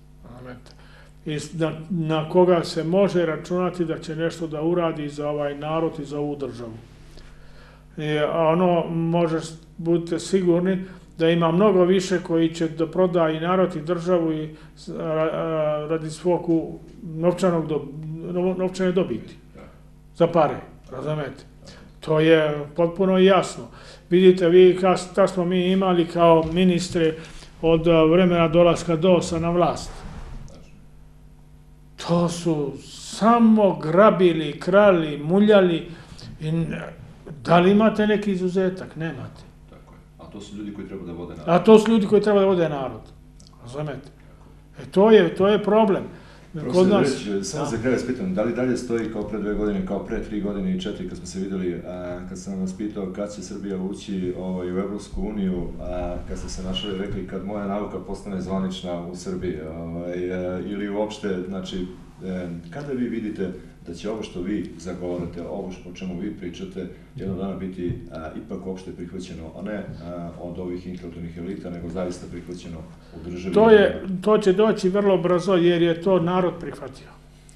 I na, na koga se može računati da će nešto da uradi za ovaj narod i za ovu državu. I ono, možeš, budite sigurni da ima mnogo više koji će da proda i narod i državu i radi svog novčanog do, novčane dobiti za pare, razumete? To je potpuno jasno. Vidite vi šta smo mi imali kao ministre od vremena dolaska DOS-a na vlast. To su samo grabili, krali, muljali. Da li imate neki izuzetak? Nemate. Tako je. A to su ljudi koji treba da vode narod. A to su ljudi koji treba da vode narod. Razumete? E to je, to je problem. Profesor Dreć, samo za kraj vas pitam, da li dalje stoji kao pre dve godine, kao pre tri godine i četiri kad smo se videli, kad sam vas pitao kad će Srbija ući u Evropsku uniju, kad ste se našli rekli kad moja nauka postane zvanična u Srbiji, ili uopšte, znači, kada vi vidite da će ovo što vi zagovarate, ovo o čemu vi pričate, jednog dana biti ipak uopšte prihvaćeno, a ne od ovih intelektualnih elita, nego zaista prihvaćeno u državi? To će doći vrlo brzo jer je to narod prihvatio.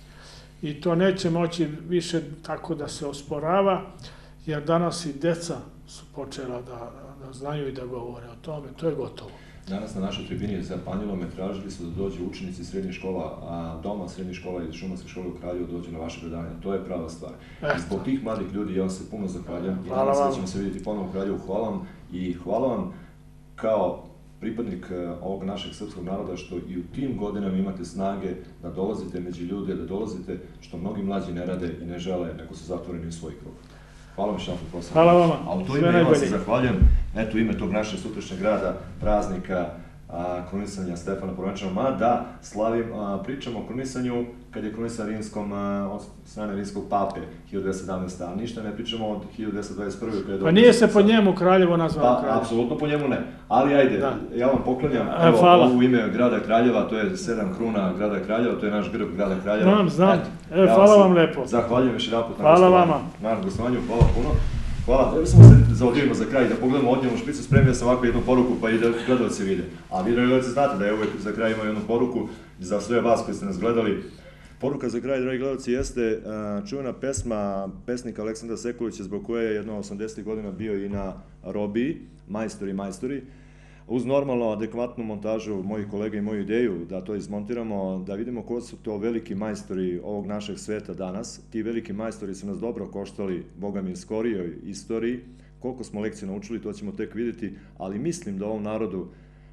I to neće moći više tako da se osporava, jer danas i deca su počela da znaju i da govore o tome, to je gotovo. Danas na našoj tribini zapanjilo me, tražili su da dođu učenici srednjih škola, a doma srednjih škola i šumarske škole u Kraljevu dođu na vaše predavanje. To je prava stvar. I zbog tih mladih ljudi ja vam se puno zahvaljam i danas da ćemo se vidjeti ponovno u Kraljevu. Hvala vam i hvala vam kao pripadnik ovog našeg srpskog naroda što i u tim godinama imate snage da dolazite među ljude, da dolazite što mnogi mlađi ne rade i ne žele, nego su zatvoreni u svoj krug. Hvala vam što vam profesor. Hvala vama. A u to ime ja vam se zahvaljujem, eto ime tog našeg sutrašnjeg grada, praznika, krunisanja Stefana Prvenčanog, mada slavim, pričamo o krunisanju kad je krunisan rimskom, od strane rimskog pape hiljadu dvesta sedamnaeste. a ništa ne pričamo od hiljadu dvesta dvadeset prve. Pa nije se po njemu Kraljevo nazvao Kraljevo? Pa, apsolutno po njemu ne. Ali ajde, ja vam poklanjam ovo ime grada Kraljeva, to je sedam kruna grada Kraljeva, to je naš grb grada Kraljeva. Znam, znam. Hvala vam lepo. Zahvaljujem još jedan put na gostovanju. Hvala puno. Hvala. Evo samo se zaodivimo za kraj, da pogledamo odnjevnu špicu, spremio sam ovako jednu poruku pa i da gledalci vide. A vi, gledalci, znate da je uvek za kraj imao jednu poruku za sve vas koji ste nas gledali. Poruka za kraj, dragi gledalci, jeste čuvena pesma pesnika Aleksandra Sekulića, zbog koje je jedno osamdesetih godina bio i na robiji, Majstori, majstori, uz normalno adekvatnu montažu mojih kolega i moju ideju da to izmontiramo, da vidimo ko su to veliki majstori ovog našeg sveta danas. Ti veliki majstori su nas dobro koštali, boga mi, skorijoj istoriji. Koliko smo lekcije naučili, to ćemo tek vidjeti, ali mislim da ovom narodu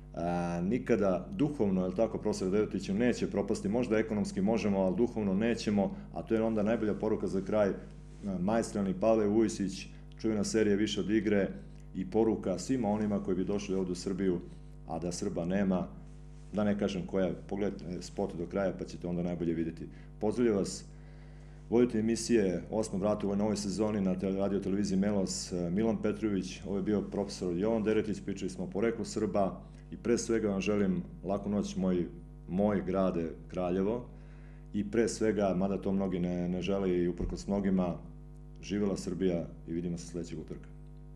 nikada duhovno, je li tako, profesor Devetiću, neće propasti. Možda ekonomski možemo, ali duhovno nećemo, a to je onda najbolja poruka za kraj. Maestralni Pavle Vujsić, čuvena serija Više od igre, i poruka svima onima koji bi došli ovdje u Srbiju, a da Srba nema, da ne kažem koja, pogledajte spot do kraja pa ćete onda najbolje vidjeti. Pozdravljam vas, vodite emisije Osmo vrata u ovoj novoj sezoni na radio televiziji Melos, Milan Petrović, ovo je bio profesor Jovan Deretić, pričali smo o poreklu Srba i pre svega vam želim laku noć moj grade Kraljevo i pre svega, mada to mnogi ne žele i uprkos mnogima, živela Srbija i vidimo se sledećeg utorka.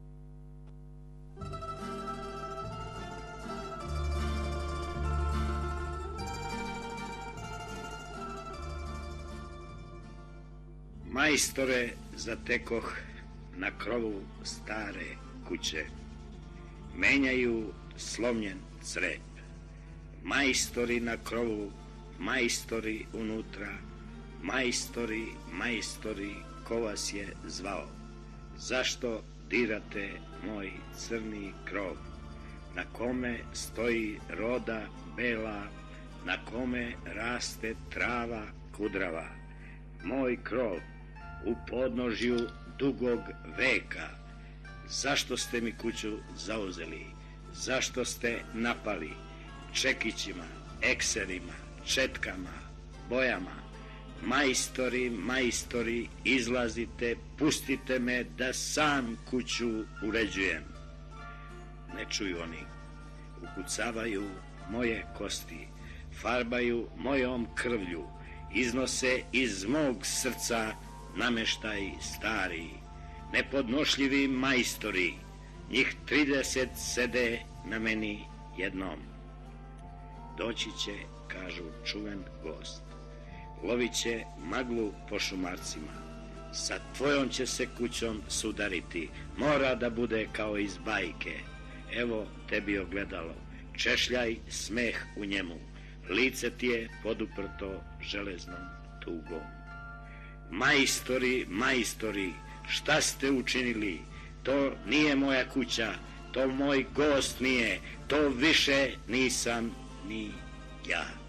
Majstore zatekoh na krovu stare kuće, menjaju slomljen crep. Majstori na krovu, majstori unutra, majstori, majstori, ko vas je zvao? Zašto dirate moj crni krov, na kome stoji roda bela, na kome raste trava kudrava? Moj krov u podnožju dugog veka, zašto ste mi kuću zauzeli, zašto ste napali čekićima, ekserima, četkama, bojama? Majstori, majstori, izlazite, pustite me da sam kuću uređujem. Ne čuju oni, ukucavaju moje kosti, farbaju mojom krvlju, iznose iz mog srca nameštaj stari, nepodnošljivi majstori, njih trideset sede na meni jednom. Doći će, kažu, čuven gost, lovit će maglu po šumarcima, sa tvojom će se kućom sudariti, mora da bude kao iz bajke. Evo tebi ogledalo, češljaj smeh u njemu, lice ti je poduprto železnom tugom. Majstori, majstori, šta ste učinili? To nije moja kuća, to moj gost nije, to više nisam ni ja.